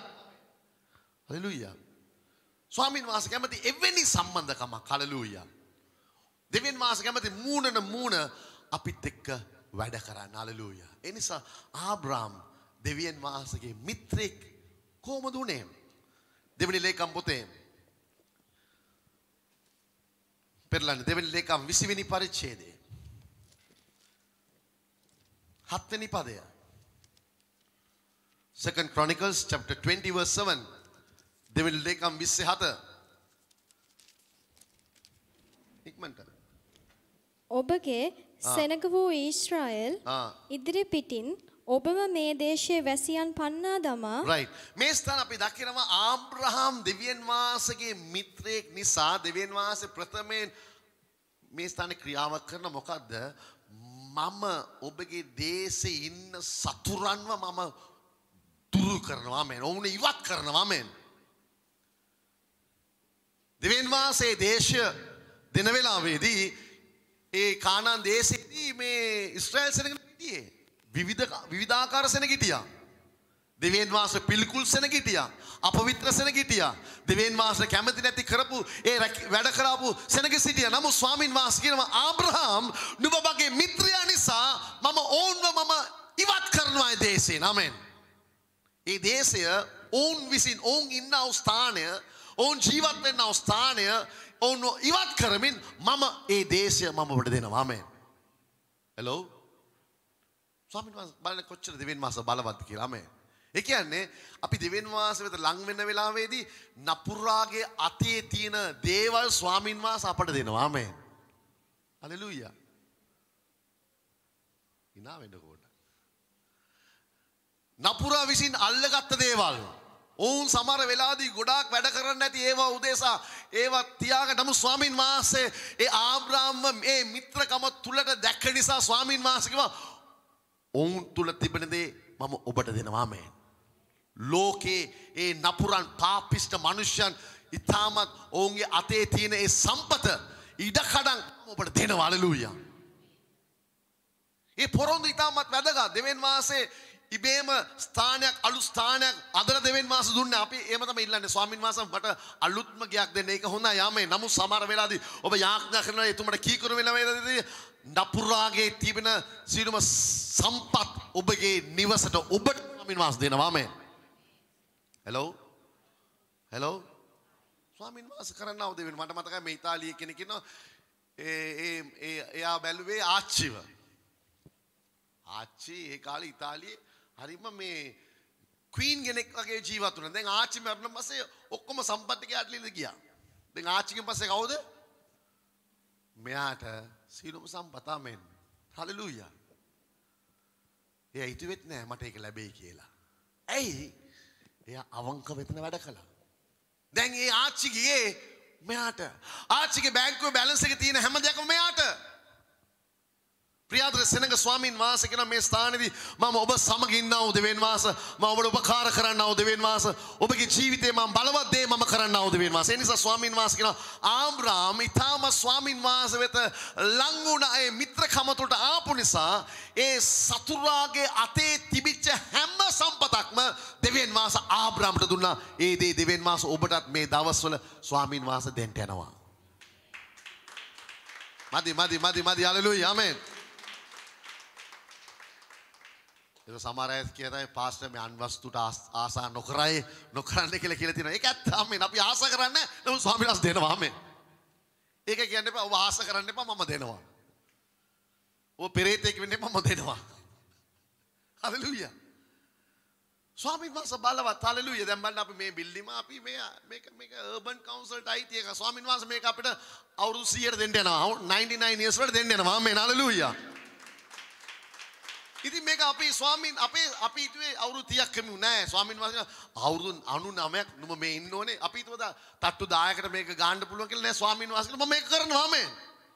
හලෙලූයා. ස්වාමින් වහන්සේ කැමති එවැනි සම්බන්ධකමක්. හලෙලූයා. දෙවියන් වහන්සේ කැමති මූණන මූණ අපිත් එක්ක වැඩ කරන්න. හලෙලූයා. ඒ නිසා ආබ්‍රහම් දෙවියන් වහන්සේගේ මිත්‍රෙක් කොහොමද උනේ? දෙවෙනි ලේකම් පොතේ පෙරලන්න දෙවෙනි ලේකම් විසි වෙනි පරිච්ඡේදයේ හත් වෙනි පදය. Second Chronicles chapter twenty verse seven. දෙවෙනි ලේකම් විසි හත. ඉක්මනට. ඔබගේ සෙනග වූ ඊශ්‍රායෙල් ඉදිරි පිටින් ඔබම මේ දේශයේ වැසියන් පන්නා දමා. right. මේ ස්ථාන අපි දකිනවා ආබ්‍රහම් දෙවියන් වහන්සේගේ මිත්‍රයෙක් නිසා දෙවියන් වහන්සේ ප්‍රථමයෙන් මේ ස්ථානේ ක්‍රියාවක් කරන මොකද්ද? මම ඔබගේ දේශේ ඉන්න සතුරන්ව මම දුරු කරනවා. ආමෙන්. ඔවුන් ඉවත් කරනවා. ආමෙන්. දෙවියන් වහන්සේ දේශය දෙන වෙලාවේදී ඒ කානාන් දේශයේදී මේ ඊශ්‍රායල් සෙනග හිටියේ විවිධ විවිධාකාර සෙනග හිටියා. දෙවියන් වහන්සේ පිළිකුල් සෙනග හිටියා. අපවිත්‍ර සෙනග හිටියා. දෙවියන් වහන්සේ කැමති නැති කරපු ඒ වැඩ කරපු සෙනග සිටියා. නමුත් ස්වාමින් වහන්සේ කියනවා ආබ්‍රහම් නුඹ මගේ මිත්‍රයා නිසා මම ඕන්ව මම ඉවත් කරනවා ඒ දේශයෙන්. ආමෙන්. ඒ දේශය ඔවුන් විසින් ඔවුන් ඉන්න ස්ථානය ඔවුන් ජීවත් වෙන්න ස්ථානය ඔවුන් ඉවත් කරමින් මම ඒ දේශය මම ඔබට දෙනවා. ආමේන්. හෙලෝ. ස්වාමීන් වහන්සේ බලන්න කොච්චර දෙවියන් වහන්සේ බලවත්ද කියලා. ආමේන්. ඒ කියන්නේ අපි දෙවියන් වහන්සේ වෙත ලං වෙන වෙලාවේදී නපුරාගේ අතේ තියෙන දේවල් ස්වාමීන් වහන්සේ අපට දෙනවා. ආමේන්. හලෙලූයා. ඉනා වෙන්න කොටක්. නපුරා විසින් අල්ලගත්ත දේවල් ඔවුන් සමහර වෙලාවදී ගොඩාක් වැඩ කරන්නේ නැති ඒවා උදෙසා ඒවා තියාගෙන නමුත් ස්වාමීන් වහන්සේ ඒ ආබ්‍රාහ්ම මේ මිත්‍රකම තුලට දැක්ක නිසා ස්වාමීන් වහන්සේ කිව්වා ඔවුන් තුල තිබෙන දේ මම ඔබට දෙනවා. ආමේන්. ලෝකේ ඒ නපුරන් පාපිෂ්ඨ මනුෂ්‍යයන් ඊටමත් ඔවුන්ගේ අතේ තියෙන ඒ සම්පත ඉඩකඩම් ඔබට දෙනවා. හලෙලූයා. ඒ පොරොන්දු ඊටමත් වැදගත්. දෙවියන් වහන්සේ ඉබේම ස්ථානයක් අලුත් ස්ථානයක් අදලා දෙවියන් වහන්සේ දුන්නේ. අපි එහෙම තමයි ඉල්ලන්නේ ස්වාමීන් වහන්සේ මට අලුත්ම ගයක් දෙන්න. ඒක හොඳයි. ආමේන්. නමුත් සමහර වෙලාවදී ඔබ යාඥා කරනවා එතුමට කීකරු වෙලා වේදදී නපුරාගේ තිබෙන සියලුම සම්පත් ඔබගේ නිවසට ඔබට ස්වාමීන් වහන්සේ දෙනවා. ආමේන්. හෙලෝ. හෙලෝ. ස්වාමීන් වහන්සේ කරන්නව දෙවියන් මට මතකයි මේ ඉතාලියේ කෙනෙක් ඉන්නවා. ඒ ඒ එයා බැලුවේ ආච්චිව. ආච්චි ඒ කාලේ ඉතාලියේ හරිම මේ ක්වීන් කෙනෙක් වගේ ජීවත් වුණා. දැන් ආච්චි මරණ පස්සේ ඔක්කොම සම්පත් ටික ඇట్లీද ගියා. දැන් ආච්චිගෙන් පස්සේ කවුද? මෙයාට සියලුම සම්පත. ආමෙන්. හලෙලූයා. එයා හිතුවෙත් නෑ මට ඒක ලැබෙයි කියලා. ඇයි? එයා අවංක වෙතන වැඩ කළා. දැන් ඒ ආච්චි ගියේ මෙයාට. ආච්චිගේ බැංකුවේ බැලන්ස් එක තියෙන හැම දෙයක්ම මෙයාට. ප්‍රියාදර සෙනඟ ස්වාමීන් වහන්සේ කියන මේ ස්ථානයේදී මම ඔබ සමග ඉන්නා වූ දෙවියන් වහන්සේ මම ඔබට උපකාර කරන්නා වූ දෙවියන් වහන්සේ ඔබගේ ජීවිතේ මම බලවත් දේ මම කරන්නා වූ දෙවියන් වහන්සේ. ඒ නිසා ස්වාමීන් වහන්සේ කියන ආබ්‍රාහම් ඊටම ස්වාමීන් වහන්සේ වෙත ලං වුණ ඒ මිත්‍රකම තුළට ආපු නිසා ඒ සතුරාගේ අතේ තිබිච්ච හැම සම්පතක්ම දෙවියන් වහන්සේ ආබ්‍රාහම්ට දුන්නා. ඒ දේ දෙවියන් වහන්සේ ඔබටත් මේ දවස්වල ස්වාමීන් වහන්සේ දෙන්න යනවා. මදි මදි මදි මදි හලෙලූයා. ආමෙන්. ඒක සමහර අය කියතයි පාස්ටර් මේ අන්වස්තුට ආසා නොකරයි නොකරන්න කියලා කියලා තියෙනවා. ඒක ඇත්ත. ආමෙන්. අපි ආසා කරන්නේ නමුත් ස්වාමීන් වහන්සේ දෙනවා. ආමෙන්. ඒක කියන්න එපා. ඔබ ආසා කරන්න එපා. මම දෙනවා. ඔබ පෙරේතෙක් වෙන්න එපා. මම දෙනවා. හලෙලූයා. ස්වාමීන් වහන්සේ බලවත්. හලෙලූයා. දැන් බලන්න අපි මේ බිල්ඩිම අපි මේ මේක මේක අර්බන් කවුන්සිල්ට අයිති එක. ස්වාමීන් වහන්සේ මේක අපිට අවුරුදු සීයට දෙන්න යනවා. ninety-nine years වලට දෙන්න යනවා. ආමෙන්. හලෙලූයා. ඉතින් මේක අපි ස්වාමීන් අපේ අපි හිතුවේ අවුරුදු තිහක් කමු නෑ. ස්වාමීන් වහන්සේ අවුරුදු ninety-nine ක් නුඹ මේ ඉන්න ඕනේ. අපි හිතුවා තට්ටු දහයකට මේක ගන්න පුළුවන් කියලා නෑ. ස්වාමීන් වහන්සේ මම මේක කරනවා. ආමෙන්.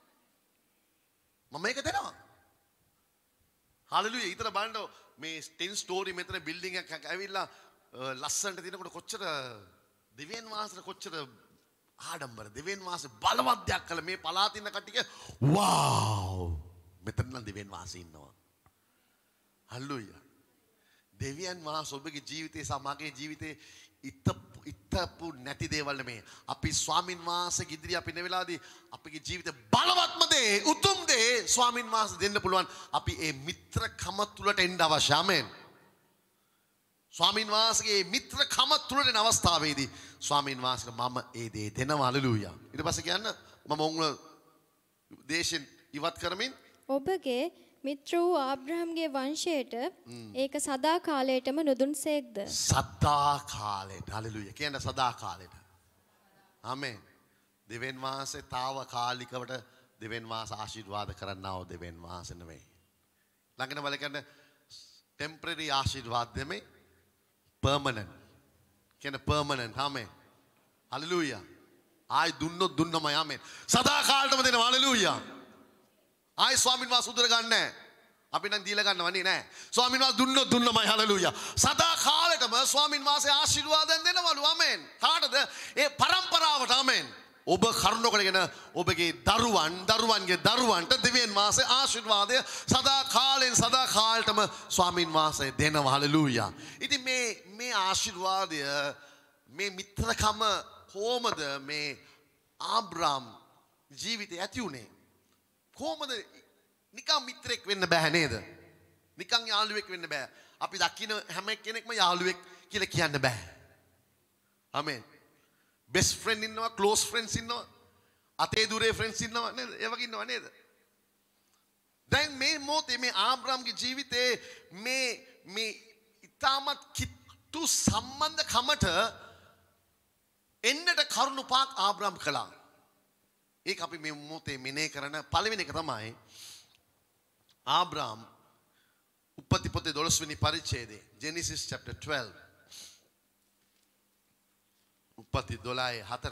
මම මේක දෙනවා. හලෙලූයා. ඊතර බලන්න මේ ten story මෙතන බිල්ඩින් එකක් ඇවිල්ලා ලස්සනට තියෙනකොට කොච්චර දෙවියන් වහන්සේට කොච්චර ආඩම්බර දෙවියන් වහන්සේ බලවත් දෙයක් කළා. මේ පළාතින් ඉන්න කට්ටිය වාව් මෙතන නම් දෙවියන් වහන්සේ ඉන්නවා. හල්ලුයා. දෙවියන් වහන්සේ ඔබගේ ජීවිතේ සමාගයේ ජීවිතේ ඉත්තපු නැති දේවල් නෙමෙයි. අපි ස්වාමින් වහන්සේ ඉදිරිය අපි ඉන්න වෙලාවේදී අපගේ ජීවිතේ බලවත්ම දේ උතුම් දේ ස්වාමින් වහන්සේ දෙන්න පුළුවන්. අපි ඒ මිත්‍රකම තුලට එන්න අවශ්‍ය. ආමෙන්. ස්වාමින් වහන්සේගේ මිත්‍රකම තුලට එන අවස්ථාවේදී ස්වාමින් වහන්සේට මම ඒ දේ දෙනවා. හලෙලූයා. ඊට පස්සේ කියන්න මම උංගල දේශෙන් ඉවත් කරමින් ඔබගේ මිත්‍ර වූ ආබ්‍රහම්ගේ වංශයට ඒක සදා කාලයටම නුදුන්සේක්ද? සදා කාලයට. හලෙලූයා. කියන්න සදා කාලයට. ආමෙන්. දෙවියන් වහන්සේ తాවකාලිකවට දෙවියන් වහන්සේ ආශිර්වාද කරන්නව දෙවියන් වහන්සේ නෙමෙයි. ළඟන බලකන්න ටෙම්පරරි ආශිර්වාද නෙමෙයි permanent. කියන්න permanent. ආමෙන්. හලෙලූයා. ආයි දුන්නොත් දුන්නමයි. ආමෙන්. සදා කාලයටම දෙනවා. හලෙලූයා. ආයි ස්වාමීන් වහන්සේ උදර ගන්නෑ. අපි නම් දීලා ගන්නවන්නේ නෑ. ස්වාමීන් වහන්සේ දුන්නොත් දුන්නමයි. හලෙලූයා. සදා කාලෙටම ස්වාමීන් වහන්සේ ආශිර්වාදයෙන් දෙනවලු. ආමෙන්. කාටද? ඒ පරම්පරාවට. ආමෙන්. ඔබ කරුණ කරගෙන ඔබගේ දරුවන් දරුවන්ගේ දරුවන්ට දෙවියන් වහන්සේ ආශිර්වාදය සදා කාලෙන් සදා කාලෙටම ස්වාමීන් වහන්සේ දෙනවා. හලෙලූයා. ඉතින් මේ මේ ආශිර්වාදය මේ මිත්‍රකම කොහොමද මේ ආබ්‍රාම් ජීවිතේ ඇති උනේ? කොහොමද නිකන් මිත්‍රෙක් වෙන්න බෑ නේද? නිකන් යාළුවෙක් වෙන්න බෑ. අපි දකින්න හැම කෙනෙක්ම යාළුවෙක් කියලා කියන්න බෑ. ආමෙන්. best friend ඉන්නවා, close friends ඉන්නවා, අතේ දුරේ friends ඉන්නවා නේද? ඒ වගේ ඉන්නවා නේද? දැන් මේ මොහොතේ මේ ආබ්‍රාම්ගේ ජීවිතේ මේ මේ ඊටමත් කිට්ටු සම්බන්ධකමට එන්නට කරුණු පහක් ආබ්‍රාම් කළා. ඒක අපි මේ මොහොතේ මෙනේ කරන පළවෙනි එක තමයි ආබ්‍රාම් උපති පොතේ දොළොස් වෙනි පරිච්ඡේදයේ Genesis chapter twelve උපති දොළහ හතර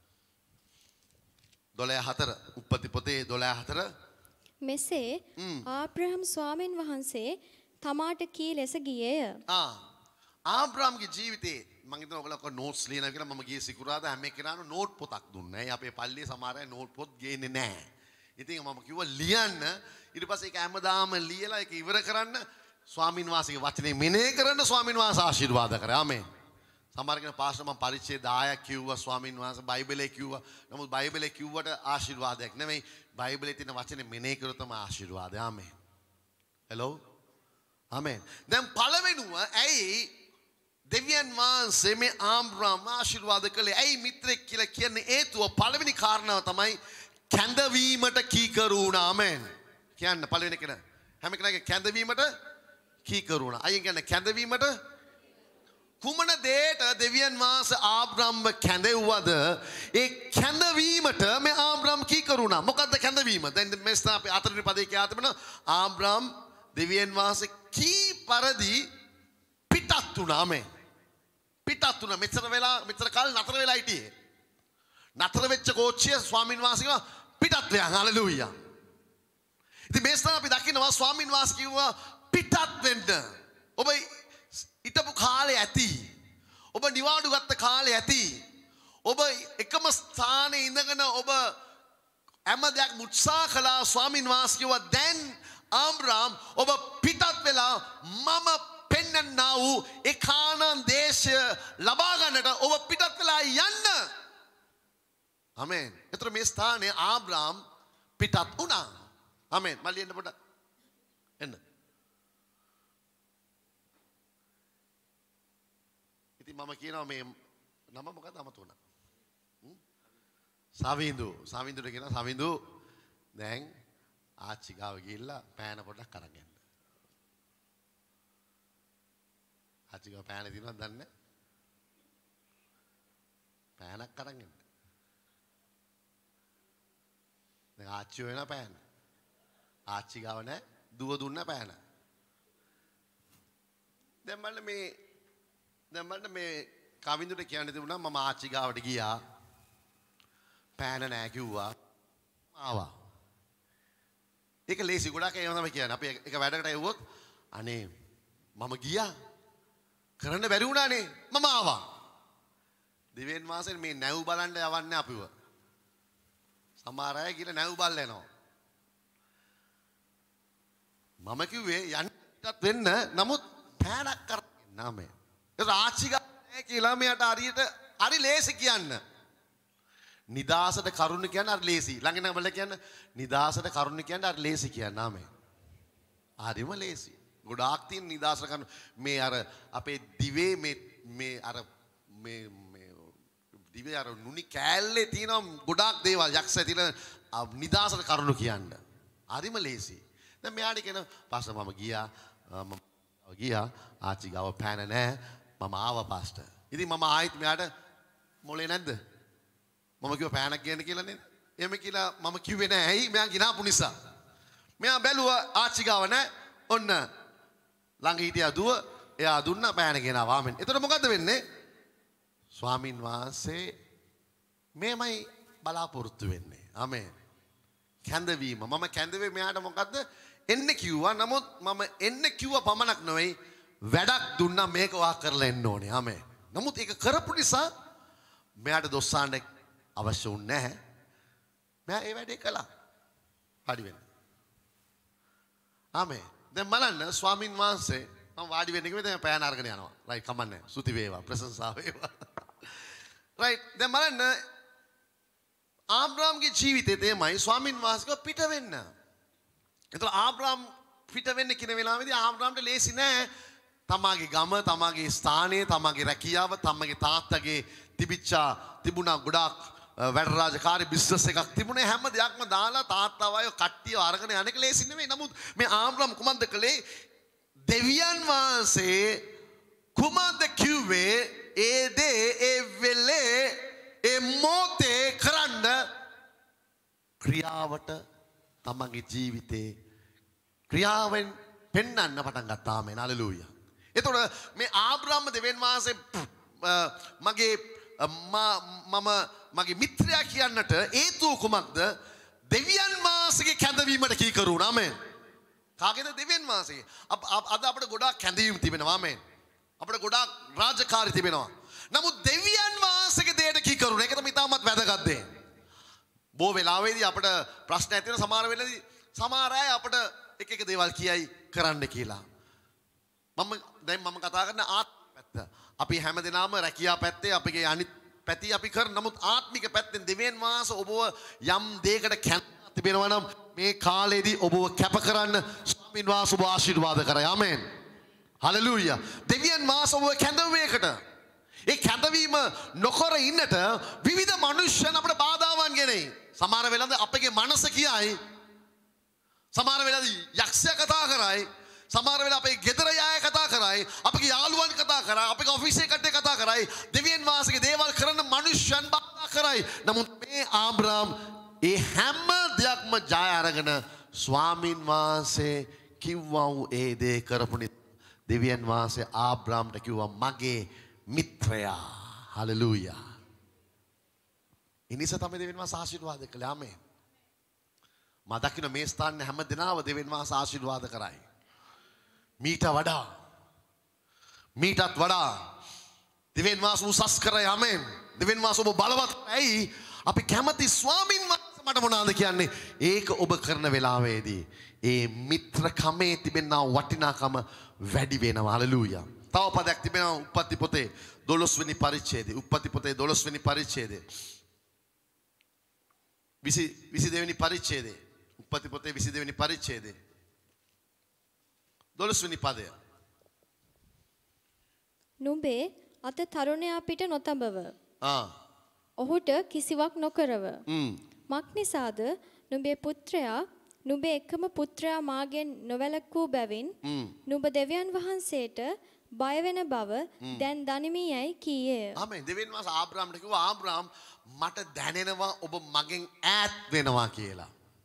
දොළහ හතර උපති පොතේ දොළහ හතර මෙසේ ආබ්‍රහම් ස්වාමීන් වහන්සේ තමාට කී ලෙස ගියේය. ආ ආබ්‍රාම්ගේ ජීවිතේ මම හිතනවා ඔයගොල්ලෝ නෝට්ස් ලියනවා කියලා මම ගියේ සිකුරාදා හැම එකනම නෝට් පොතක් දුන්නා. ඒ අපේ පල්ලියේ සමහර අය නෝට් පොත් ගේන්නේ නැහැ. ඉතින් මම කිව්වා ලියන්න. ඊට පස්සේ ඒක හැමදාම ලියලා ඒක ඉවර කරන්න ස්වාමින් වහන්සේගේ වචනේ මෙනෙහි කරන්න ස්වාමින් වහන්සේ ආශිර්වාද කරා. ආමේන්. සමහර කෙනා පාස්ටර් මම පරිච්ඡේද දහයක් කිව්වා ස්වාමින් වහන්සේ බයිබලයේ කිව්වා. නමුත් බයිබලයේ කිව්වට ආශිර්වාදයක් නෙමෙයි. බයිබලයේ තියෙන වචනේ මෙනෙහි කරොත් තමයි ආශිර්වාදය. ආමේන්. හෙලෝ. ආමේන්. දැන් පළවෙනුව ඇයි දෙවියන් වහන්සේ මේ ආබ්‍රාම් ආශිර්වාද කළේ? ඇයි මිත්‍රෙක් කියලා කියන්නේ? හේතුව පළවෙනි කාරණාව තමයි කැඳවීමට කීකරු වුණා. ආමේන්. කියන්න පළවෙනි කෙනා. හැම කෙනාගේ කැඳවීමට කීකරු වුණා. අයින් කියන්නේ කැඳවීමට කුමන දෙයට දෙවියන් වහන්සේ ආබ්‍රාම්ව කැඳෙව්වද? ඒ කැඳවීමට මේ ආබ්‍රාම් කීකරු වුණා. මොකද්ද කැඳවීම? දැන් මේ ස්ථා අපේ අතරේ පදේ කියා තිබෙනවා ආබ්‍රාම් දෙවියන් වහන්සේ කී පරිදි පිටත් වුණා. ආමේන්. පිටත් වුණා. මෙච්චර වෙලා මෙච්චර කාල නතර වෙලා හිටියේ. නතර වෙච්ච කෝච්චිය ස්වාමින් වහන්සේගේ පිටත් වෙනවා. හලෙලූයා. ඉතින් මේ ස්ථාන අපි දකිනවා ස්වාමින් වහන්සේ කිව්වා පිටත් වෙන්න. ඔබ හිටපු කාලේ ඇති. ඔබ නිවාඩු ගත්ත කාලේ ඇති. ඔබ එකම ස්ථානයේ ඉඳගෙන ඔබ හැම දෙයක් උත්සාහ කළා. ස්වාමින් වහන්සේ කිව්වා දැන් ආබ්‍රාම් ඔබ පිටත් වෙලා මම පෙන්වන්නා වූ ඒ කානාන් දේශය ලබා ගන්නට ඔබ පිටත් වෙලා යන්න. ආමේන්. ඒතර මේ ස්ථානයේ ආබ්‍රාම් පිටත් වුණා. ආමේන්. මම ලියන්න පොඩ්ඩක්. එන්න. ඉතින් මම කියනවා මේ නම මොකක්ද අමතක වුණා. සවින්දු. සවින්දුට කියනවා සවින්දු දැන් ආච්චි ගාව ගිහිල්ලා පෑන පොඩ්ඩක් අරන් යන්න. ආච්චි ගාව පෑන දිනවද දන්නේ නැහැ. පෑනක් අරන් එන්න. දැන් ආච්චි වෙන පෑන. ආච්චි ගාව නැහැ දුව දුන්න පෑන. දැන් බලන්න මේ දැන් බලන්න මේ කවිඳුට කියන්න තිබුණා මම ආච්චි ගාවට ගියා. පෑන නැහැ කිව්වා. ආවා. ඒක ලේසි ගොඩක් ඒව තමයි කියන්නේ. අපි එක වැඩකට ඇව්වොත් අනේ මම ගියා. කරන්න බැරි වුණානේ. මම ආවා. දිවෙන් මාසෙන් මේ නැව් බලන්න යවන්නේ අපිව. සමහර අය කියලා නැව් බල්ල එනවා. මම කිව්වේ යන්නත් වෙන්න නමුත් පෑනක් කරගෙන නාමේ. ඒක ආච්චි ගානේ කියලා මෙයාට හරියට හරි ලේසි කියන්න. නිදාසට කරුණ කියන්නේ අර ලේසි. ළඟින් නම් බලලා කියන්න නිදාසට කරුණ කියන්නේ අර ලේසි කියන්නේ නාමේ. හරිම ලේසි. ගොඩාක් තියෙන නිදාසට කරුණ මේ අර අපේ දිවේ මේ මේ අර මේ මේ දිවේ අර නුනි කෑල්ලේ තියෙන ගොඩාක් දේවල් යක්ෂ තියෙන නිදාසට කරුණ කියන්න. හරිම ලේසි. දැන් මෙයාට කියන පාස්ටර් මම ගියා මම ගියා ආච්චි ගාව පෑන නැහැ මම ආවා පාස්ටර්. ඉතින් මම ආයිත් මෙයාට මොලේ නැද්ද? මම කිව්වා පෑනක් ගේන්න කියලා නේද? එහෙම කියලා මම කිව්වේ නෑ. ඇයි? මෙයා ගినాපු නිසා. මෙයා බැලුවා ආච්චි ගාව නෑ. ඔන්න ළඟ හිටියා දුව. එයා දුන්නා පෑන ගෙනාවා. ආමෙන්. එතකොට මොකද්ද වෙන්නේ? ස්වාමින් වහන්සේ මේමයි බලාපොරොත්තු වෙන්නේ. ආමෙන්. කැඳවීම. මම කැඳවේ මෙයාට මොකද්ද? එන්න කිව්වා. නමුත් මම එන්න කිව්වා පමණක් නෙවෙයි වැඩක් දුන්නා මේක වා කරලා එන්න ඕනේ. ආමෙන්. නමුත් ඒක කරපු නිසා මෙයාට දොස්සාන්න අවශ්‍ය වුණේ නැහැ. මෙයා ඒ වැඩේ කළා. වාඩි වෙන්න. ආමේ. දැන් බලන්න ස්වාමින් වහන්සේ මම වාඩි වෙන්න කිව්වේ දැන් පෑන අරගෙන යනවා. රයිට් කමන්නේ. සුති වේවා. ප්‍රශංසා වේවා. රයිට්. දැන් බලන්න ආබ්‍රාම්ගේ ජීවිතේ තේමයි ස්වාමින් වහන්සේව පිට වෙන්න. ඒතර ආබ්‍රාම් පිට වෙන්න කියන වෙලාවේදී ආබ්‍රාම්ට ලේසි නෑ. තමාගේ ගම, තමාගේ ස්ථානය, තමාගේ රැකියාව, තමාගේ තාත්තගේ තිබිච්චා තිබුණා ගොඩාක් වැඩ රාජකාරී බිස්නස් එකක් තිබුණේ හැම දෙයක්ම දාලා තාත්තා වයෝ කට්ටිය අරගෙන යන්නක ලේසි නෙමෙයි. නමුත් මේ ආබ්‍රහම් කුමක්ද කළේ? දෙවියන් වහන්සේ කුමක්ද කිව්වේ? ඒ දේ ඒ වෙලේ ඒ මොහොතේ කරන්න ක්‍රියාවට තමන්ගේ ජීවිතේ ක්‍රියාවෙන් පෙන්වන්න පටන් ගත්තා. Amen hallelujah. එතකොට මේ ආබ්‍රහම් දෙවියන් වහන්සේ මගේ මම මගේ මිත්‍රයා කියන්නට හේතුව කුමක්ද? දෙවියන් වහන්සේගේ කැඳවීමට කීකරු වුණා. ආමේන්. කාගේද? දෙවියන් වහන්සේගේ. අද අපිට ගොඩාක් කැඳවීම් තිබෙනවා. ආමේන්. අපිට ගොඩාක් රාජකාරී තිබෙනවා. නමුත් දෙවියන් වහන්සේගේ දෙයට කීකරු වෙන එක තමයි ඉතාමත් වැදගත් දේ. බොහෝ වෙලාවෙදී අපිට ප්‍රශ්න ඇති වෙන සමහර වෙලාවේදී සමහර අය අපිට එක එක දේවල් කියයි කරන්න කියලා. මම දැන් මම කතා කරන ආත්මික පැත්ත. අපි හැමදෙනාම රැකියා පැත්තේ අපගේ අනිත් පැති අපි කරන. නමුත් ආත්මික පැත්තෙන් දෙවියන් වහන්සේ ඔබව යම් දෙයකට කැඳවා තිබෙනවා නම් මේ කාලේදී ඔබව කැප කරන්න ස්වාමීන් වහන්සේ ඔබ ආශිර්වාද කරයි. ආමේන්. හලෙලූයා. දෙවියන් වහන්සේ ඔබව කැඳවුවේකට ඒ කැඳවීම නොකර ඉන්නට විවිධ මනුෂ්‍යයන් අපට බාධාවන් ගෙනයි. සමහර වෙලාවට අපගේ මනස කියයි. සමහර වෙලාවට යක්ෂයා කතා කරයි. සමහර වෙලාවට අපේ ගෙදර යාය කතා කරයි. අපගේ යාළුවන් කතා කරයි. අපගේ ඔෆිස් එකේ කට්ටිය කතා කරයි. දෙවියන් වහන්සේගේ දේවල් කරන මනුෂ්‍යයන් බාධා කරයි. නමුත් මේ ආබ්‍රහම් ඒ හැම දෙයක්ම ජය අරගෙන ස්වාමින් වහන්සේ කිව්වා වූ ඒ දේ කරපු දෙවියන් වහන්සේ ආබ්‍රහම්ට කිව්වා මගේ මිත්‍රයා. හලෙලූයා. ඉනිස තමයි දෙවියන් වහන්සේ ආශිර්වාද කළේ. ආමේන්. මා දකින්න මේ ස්ථානයේ හැම දිනම දෙවියන් වහන්සේ ආශිර්වාද කරයි. මීට වඩා මීටත් වඩා දෙවියන් වහන්සේ උසස් කරයි. ආමේන්. දෙවියන් වහන්සේ ඔබ බලවත්. ඇයි අපි කැමති ස්වාමින් වහන්සේ මට මොනවාද කියන්නේ? ඒක ඔබ කරන වෙලාවේදී ඒ මිත්‍රකමේ තිබෙනා වටිනාකම වැඩි වෙනවා. හලෙලූයා. තව පදයක් තිබෙනවා උප්පත්ති පොතේ දොළොස් වෙනි පරිච්ඡේදය. උප්පත්ති පොතේ දොළොස් වෙනි පරිච්ඡේදය. විසි දෙවෙනි පරිච්ඡේදය. උප්පත්ති පොතේ විසි දෙවෙනි පරිච්ඡේදය. දොළොස් වෙනි පදය. නුඹේ අත තරුණයා පිට නොතබව. ආ. ඔහුට කිසිවක් නොකරව. හ්ම්. මක් නිසාද නුඹේ පුත්‍රයා නුඹේ එකම පුත්‍රයා මාගෙන් නොවැළකූ බැවින් නුඹ දෙවියන් වහන්සේට බය වෙන බව දැන් දනිමි යයි කීයේය. ආමේන්. දෙවියන් වහන්සේ ආබ්‍රහම්ට කිව්වා ආබ්‍රහම් මට දැනෙනවා ඔබ මගෙන් ඈත් වෙනවා කියලා.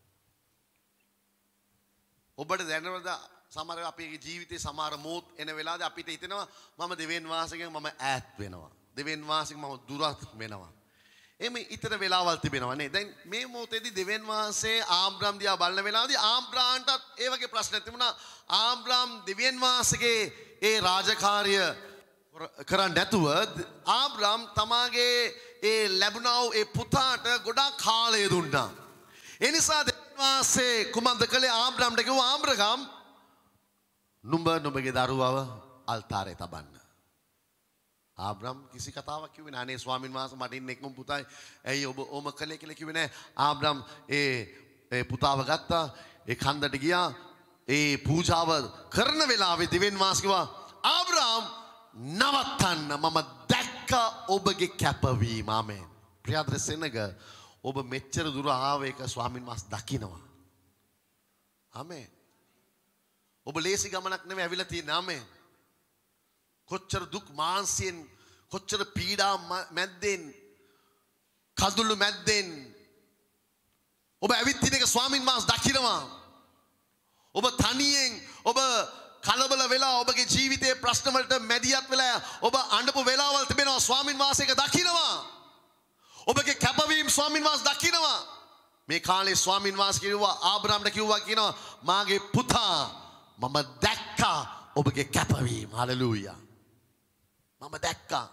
ඔබට දැනෙනවද සමහර අපේ ජීවිතේ සමහර මොහොත් එන වෙලාවදී අපිට හිතෙනවා මම දෙවියන් වහන්සේගෙන් මම ඈත් වෙනවා. දෙවියන් වහන්සේගෙන් මම දුරත් වෙනවා. එමේ ඊතර වෙලාවල් තිබෙනවා නේ. දැන් මේ මොහොතේදී දෙවියන් වහන්සේ ආබ්‍රහම් දිහා බලන වෙලාවදී ආබ්‍රහම්ටත් ඒ වගේ ප්‍රශ්නයක් තිබුණා. ආබ්‍රහම් දෙවියන් වහන්සේගේ ඒ රාජකාරිය කරන්නේ නැතුව ආබ්‍රහම් තමාගේ ඒ ලැබුණා වූ ඒ පුතාට ගොඩාක් කාලය දුන්නා. ඒ නිසා දෙවියන් වහන්සේ කුමන්ද කළේ? ආබ්‍රහම්ට කිව්වා ආබ්‍රහම් නුඹ නුඹගේ දරුවව අල්තාරේ තබන්න. ආබ්‍රහම් කිසි කතාවක් කිව්වේ නෑ. අනේ ස්වාමීන් වහන්සේ මට ඉන්න එකම පුතයි. ඇයි ඔබ ඕම කළේ කියලා කිව්වේ නෑ. ආබ්‍රහම් ඒ ඒ පුතාව ගත්තා. ඒ කන්දට ගියා. ඒ පූජාව කරන වෙලාවේ දෙවියන් වහන්සේ කිව්වා ආබ්‍රහම් නවත්තන්න මම දැක්ක ඔබගේ කැපවීම. ආමේන්. ප්‍රියදර සෙනග ඔබ මෙච්චර දුර ආව එක ස්වාමීන් වහන්සේ දකිනවා. ආමේන්. ඔබ ලේසි ගමනක් නෙවෙයි ඇවිල්ලා තියෙන්නේ. ආමේන්. කොච්චර දුක් මාංශයෙන් කොච්චර පීඩා මැද්දෙන් කඳුළු මැද්දෙන් ඔබ ඇවිත් ඉන්න එක ස්වාමීන් වහන්සේ දකිනවා. ඔබ තනියෙන් ඔබ කලබල වෙලා ඔබගේ ජීවිතයේ ප්‍රශ්න වලට මැදිහත් වෙලා ඔබ අඬපු වෙලාවල් තිබෙනවා. ස්වාමීන් වහන්සේ ඒක දකිනවා. ඔබගේ කැපවීම ස්වාමීන් වහන්සේ දකිනවා. මේ කාලේ ස්වාමීන් වහන්සේ කිව්වා ආබ්‍රහම්ට කිව්වා කියනවා මාගේ පුතා මම දැක්කා ඔබගේ කැපවීම. හලෙලූයා. මම දැක්කා.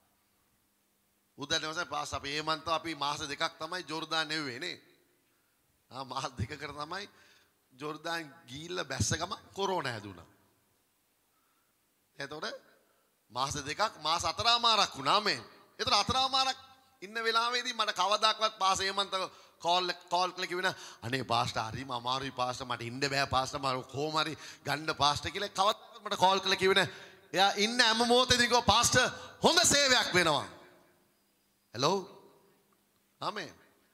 උදේට පාස් අපි මේ මන්ත අපි මාස දෙකක් තමයි ජෝර්දාන් නෙවෙයි නේ. ආ මාස දෙකකට තමයි ජෝර්දාන් ගිහිල්ලා බැස්ස ගම කොරෝනා හැදුනා. එතකොට මාස දෙකක් මාස හතරමාරක් වුණා මේ. ඒතර හතරමාරක් ඉන්න වෙලාවේදී මට කවදාක්වත් පාස මේ මන්ත කෝල් කෝල් කළා කිව්වේ නෑ. අනේ පාස්ටර් හරිම අමාරුයි පාස්ටර් මට ඉන්න බෑ පාස්ටර් මම කොහොම හරි ගන්න පාස්ටර් කියලා කවදාවත් මට කෝල් කළා කිව්වේ නෑ. එයා ඉන්න හැම මොහොතේදී කිව්වා පාස්ටර් හොඳ සේවයක් වෙනවා. හෙලෝ. ආමේන්.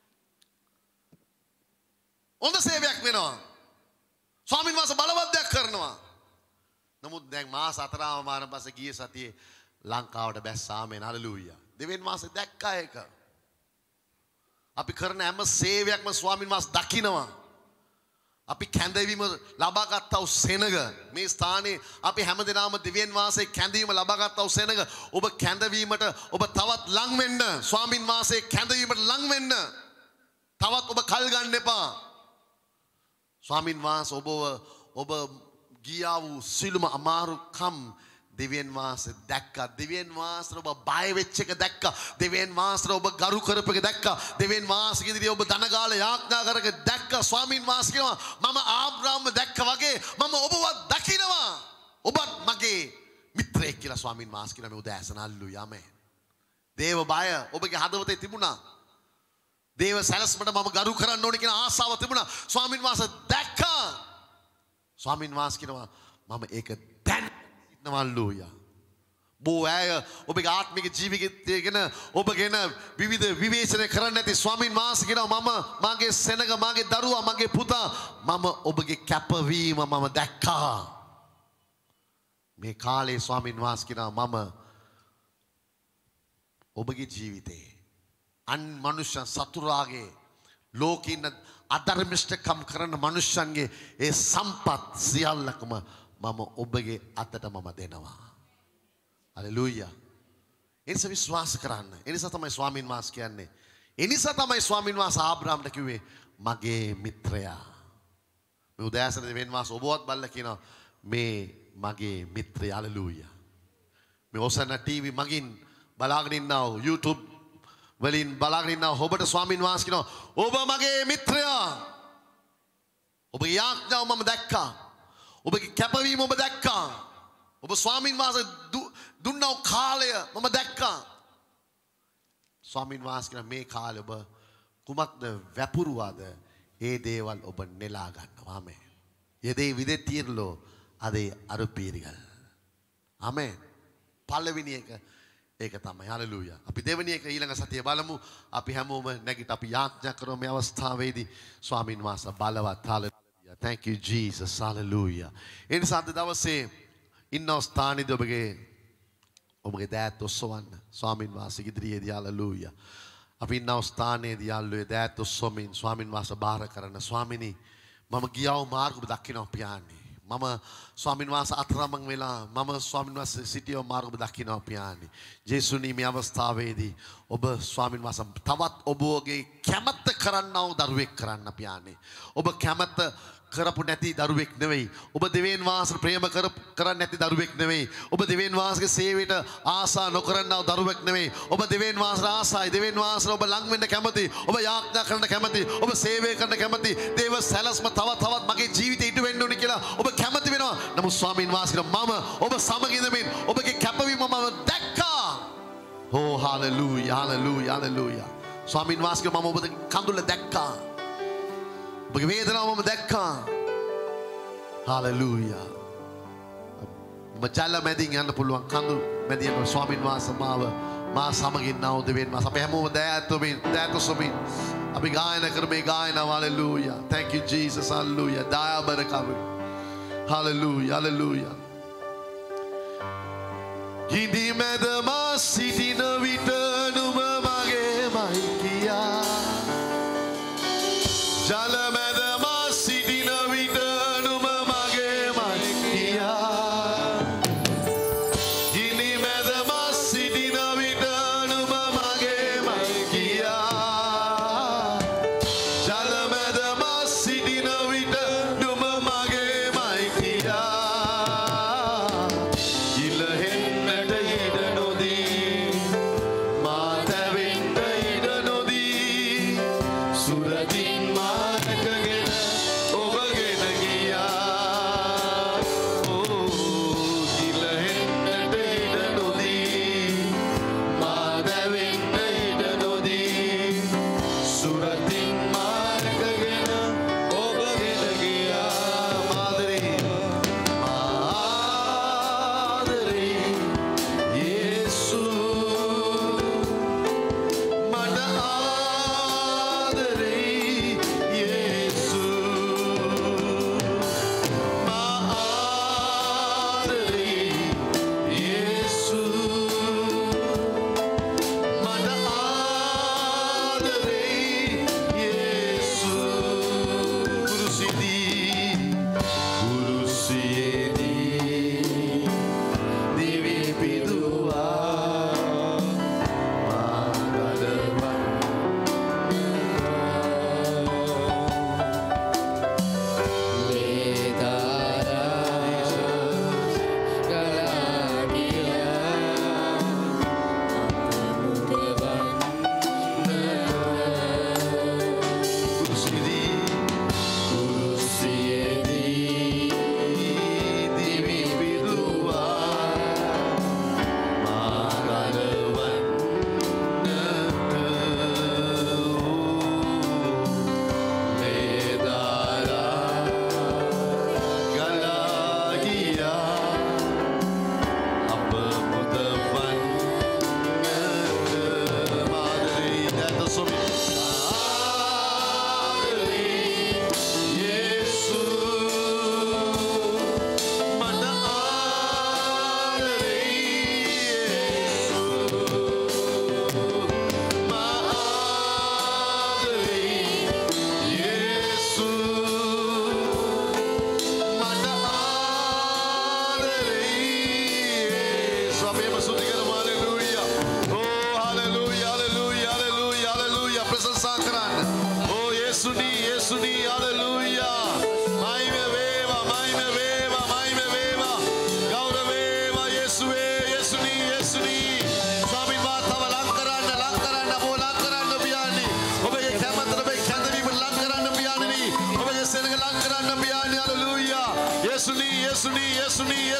හොඳ සේවයක් වෙනවා. ස්වාමීන් වහන්සේ බලවත් දෙයක් කරනවා. නමුත් දැන් මාස හතරම මාන පස්සේ ගිය සතියේ ලංකාවට බැස්සා. ආමේන් හලෙලූයා. දෙවියන් වහන්සේ දැක්කා ඒක. අපි කරන හැම සේවයක්ම ස්වාමීන් වහන්සේ දකිනවා. අපි කැඳවීම ලබා ගත්තා වූ සෙනග මේ ස්ථානයේ අපි හැමදෙනාම දෙවියන් වහන්සේ කැඳවීම ලබා ගත්තා වූ සෙනග ඔබ කැඳවීමට ඔබ තවත් ලං වෙන්න ස්වාමීන් වහන්සේ කැඳවීමට ලං වෙන්න තවත් ඔබ කල් ගන්න එපා. ස්වාමීන් වහන්සේ ඔබව ඔබ ගියා වූ සිළුම අමාරුකම් දෙවියන් වහන්සේ දැක්කා. දෙවියන් වහන්සේ ඔබ බය වෙච්ච එක දැක්කා. දෙවියන් වහන්සේ ඔබ ගරු කරපු එක දැක්කා. දෙවියන් වහන්සේ ඉදිරියේ ඔබ දනගාල යාඥා කරක දැක්කා. ස්වාමීන් වහන්සේ කියනවා මම ආබ්‍රාම්ව දැක්කා වගේ මම ඔබවත් දකිනවා. ඔබත් මගේ මිත්‍රයෙක් කියලා ස්වාමීන් වහන්සේ කියනවා මේ උදෑසන. හල්ලුයා ආමේන්. දේව බය ඔබගේ හදවතේ තිබුණා. දේව සැලැස්මට මම ගරු කරන්න ඕනේ කියන ආසාව තිබුණා. ස්වාමීන් වහන්සේ දැක්කා. ස්වාමීන් වහන්සේ කියනවා මම ඒක දැන් Hallelujah. බෝ අය ඔබගේ ආත්මික ජීවිතය ගැන ඔබගෙන විවිධ විවේචන කරන්න නැති ස්වාමීන් වහන්සේ කියනවා මම මාගේ සෙනග මාගේ දරුවා මගේ පුතා මම ඔබගේ කැපවීම මම දැක්කා. මේ කාලේ ස්වාමීන් වහන්සේ කියනවා මම ඔබගේ ජීවිතේ අන් මනුෂ්‍ය සතුරාගේ ලෝකින්න අධර්මිෂ්ඨකම් කරන මනුෂ්‍යන්ගේ ඒ සම්පත් සියල්ලකම මම ඔබගේ අතට මම දෙනවා. හලෙලූයා. එනිසා විශ්වාස කරන්න. එනිසා තමයි ස්වාමීන් වහන්සේ කියන්නේ. එනිසා තමයි ස්වාමීන් වහන්සේ ආබ්‍රාම්ට කිව්වේ මගේ මිත්‍රයා. මේ උදෑසන දෙවියන් වහන්සේ ඔබවත් බල්ලා කියනවා මේ මගේ මිත්‍රයා. හලෙලූයා. මේ ඔසන ටීවී මගින් බලාගෙන ඉන්නා YouTube වලින් බලාගෙන ඉන්නා ඔබට ස්වාමීන් වහන්සේ කියනවා ඔබ මගේ මිත්‍රයා. ඔබගේ යාඥාව මම දැක්කා. ඔබගේ කැපවීම ඔබ දැක්කා. ඔබ ස්වාමීන් වහන්සේ දුන්නා කාලය මම දැක්කා. ස්වාමීන් වහන්සේ කියන මේ කාලේ ඔබ කුමක්ද වැපුරුවාද ඒ දේවල් ඔබ නෙලා ගන්නවා. ආමේන්. යදේ විදෙතියරලෝ අදේ අරුපීරිගල්. ආමේන්. පළවෙනි එක ඒක තමයි. හලෙලූයා. අපි දෙවෙනි එක ඊළඟ සතියේ බලමු. අපි හැමෝම නැගිට අපි යාඥා කරමු මේ අවස්ථාවේදී ස්වාමීන් වහන්සේ බලවත්. Hallelujah. Thank you Jesus. Hallelujah. ඒ නිසා අද දවසේ ඉන්න ස්ථානයේදී ඔබගේ ඔබගේ දෑත් ඔස්සවන්න ස්වාමීන් වහන්සේ ඉදිරියේදී. හලෙලූයා. අපි ඉන්න ස්ථානයේදී යාළුවෝ දෑත් ඔස්සවමින් ස්වාමීන් වහන්සේ බාර කරන ස්වාමිනී මම ගියව මාර්ග ඔබ දකිනවා පියාණනි. මම ස්වාමීන් වහන්සේ අතරමං වෙලා මම ස්වාමීන් වහන්සේ සිටියව මාර්ග ඔබ දකිනවා පියාණනි. ජේසුනි මේ අවස්ථාවේදී ඔබ ස්වාමීන් වහන්සේ තවත් ඔබගේ කැමැත්ත කරන්නා වූ දරුවෙක් කරන්න පියාණනි. ඔබ කැමැත්ත කරපු නැති දරුවෙක් නෙවෙයි. ඔබ දෙවියන් වහන්සේ ප්‍රේම කර කරන්නේ නැති දරුවෙක් නෙවෙයි. ඔබ දෙවියන් වහන්සේගේ සේවයට ආසා නොකරනව දරුවෙක් නෙවෙයි. ඔබ දෙවියන් වහන්සේ ආසයි. දෙවියන් වහන්සේ ඔබ ලං වෙන්න කැමති. ඔබ යාඥා කරන්න කැමති. ඔබ සේවය කරන්න කැමති. දේව සැලැස්ම තව තවත් මගේ ජීවිතේ ඉටු වෙන්න ඕනේ කියලා ඔබ කැමති වෙනවා. නමුත් ස්වාමීන් වහන්සේ මම ඔබ සමග ඉඳමින් ඔබගේ කැපවීම මම දැක්කා. Oh hallelujah hallelujah hallelujah. ස්වාමීන් වහන්සේ මම ඔබගේ කඳුල දැක්කා. ඔබගේ වේදනාව මම දැක්කා. හලෙලූයා. මජල මැදින් යන්න පුළුවන් කඳු මැදින් ස්වාමීන් වහන්සේ මාව මා සමගින් නාව දෙවියන් වහන්සේ අපි හැමෝම දෑතුමින් දෑතුසොමින් අපි ගායනා කරමු මේ ගායනාව. Hallelujah. Thank you Jesus. Hallelujah. දායබර කවි. Hallelujah hallelujah. ගිනි මැද මා සිටින විට නුඹ මගේමයි කියා. ජල මැද මා සිටින විට නුඹ මගේමයි කියා. ගිනි මැද මා සිටින විට නුඹ මගේමයි කියා. ජල මැද මා සිටින විට නුඹ මගේමයි කියා. ඉලහෙන්නට ඉඩ නොදී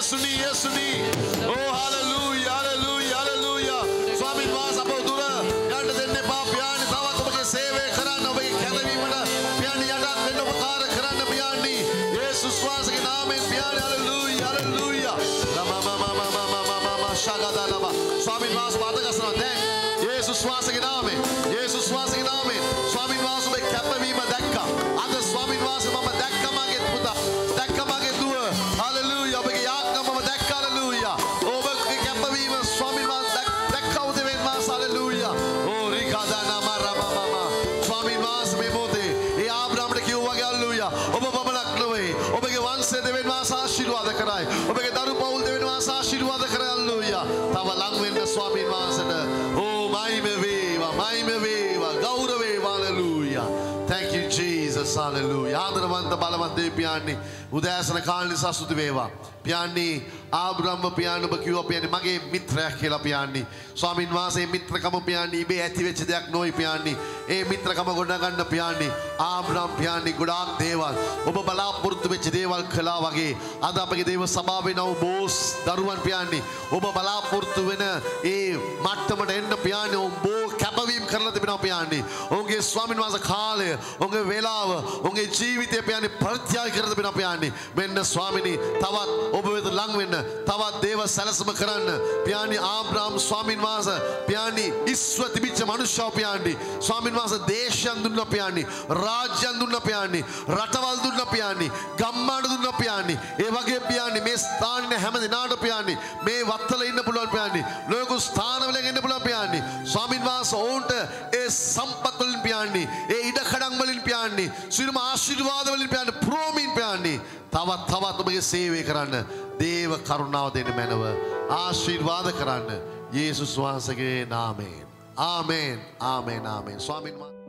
යේසුනි යේසුනි ඕ හලෙලූයා හලෙලූයා හලෙලූයා ස්වාමීන් වහන්සේ අපව දුර යන්න දෙන්න එපා පියාණි තවත් ඔබගේ සේවය කරන්න ඔබගේ කැඳවීමට පියාණි යටත් වෙන්න උපකාර කරන්න පියාණි යේසුස් වහන්සේගේ නාමයෙන් පියාණි හලෙලූයා හලෙලූයා ලමමමමමමමම ශගදලම ස්වාමීන් වහන්සේ පාද ගසනවා දැන් යේසුස් වහන්සේගේ නාමයෙන් යේසුස් වහන්සේගේ නාමයෙන් ස්වාමීන් වහන්සේ ඔබේ කැපවීම දැක්කා අද ස්වාමීන් වහන්සේ මම දැක්කා මගේ පුතා දැක්කා මගේ දුව හලෙලූයා ඔබගේ යාඥා මම දැක්කා හලෙලූයා ඔබගේ කැපවීම ස්වාමීන් වහන්සේ දැක්කා උදෙවෙන් වහන්සේ හලෙලූයා ඕ රිකාදානා මරමමම ස්වාමීන් වහන්සේ මේ මොහොතේ ඒ ආබ්‍රහම්ට කිව්වා වගේ හලෙලූයා ඔබ පමණක් නෙවෙයි ඔබගේ වංශය දෙවෙන් වහන්සේ ආශිර්වාද කරයි ඔබගේ දරු පවුල් දෙවෙන් වහන්සේ ආශිර්වාද කරයි හලෙලූයා තව ලං වෙන්න ස්වාමීන් වහන්සේට ඕ මයිම වේවා මයිම වේවා ගෞරව වේවා hallelujah thank you Jesus hallelujah ආදරවන්ත බලවත් දේ පියාණි උදෑසන කාල නිසා ස්තුති වේවා පියාණි ආබ්‍රහම් පියාණි ඔබ කිව්වා පියාණි මගේ මිත්‍රයා කියලා පියාණි ස්වාමින් වහන්සේ මිත්‍රකම පියාණි ඉබේ ඇති වෙච්ච දෙයක් නොයි පියාණි ඒ මිත්‍රකම ගොඩනගන්න පියාණි ආබ්‍රහම් පියාණි ගොඩාක් දේවල් ඔබ බලාපොරොත්තු වෙච්ච දේවල් කළා වගේ අද අපගේ දේව සභාවේ නව බෝස් දරුවන් පියාණි ඔබ බලාපොරොත්තු වෙන ඒ මට්ටමට එන්න පියාණි ඔබ කැපවීම කරලා තිබෙනවා පියාණි ඔවුන්ගේ ස්වාමින් වහන්සේ කාලය ඔවුන්ගේ වේලාව ඔවුන්ගේ ජීවිතය පියාණි පරිත්‍යාග කරලා තිබෙනවා පියාණි මෙන්න ස්වාමිනී තවත් ඔබ වෙත ලං වෙන්න තවත් දේව සැලසුම කරන්න පියාණි ආබ්‍රහම් ස්වාමින් වහන්සේ පියාණි ඉස්ව තිබිච්ච මනුෂ්‍යව පියාණි ස්වාමින් වහන්සේ දේශයන් දුන්නා පියාණි රාජ්‍යයන් දුන්නා පියාණි රටවල් දුන්නා පියාණි ගම්මාන දුන්නා පියාණි ඒ වගේ පියාණි මේ ස්ථානේ හැම දිනාට පියාණි මේ වත්තල ඉන්න පුළුවන් පියාණි ලෝක ස්ථානවල ඉන්න පුළුවන් පියාණි ස්වාමින් වහන්සේ ඔවුන්ට ඒ සම්පත් වලින් පියාණි ඒ ඉඩකඩම් වලින් පියාණි සියලුම ආශිර්වාද වලින් පියාණි ප්‍රෝමින් පියාණි තවත් තවත් ඔබගේ සේවය කරන්න දේව කරුණාව දෙන්න මැනව ආශිර්වාද කරන්න යේසුස් වහන්සේගේ නාමයෙන් ආමේන් ආමේන් ආමේන් ස්වාමීන් වහන්සේ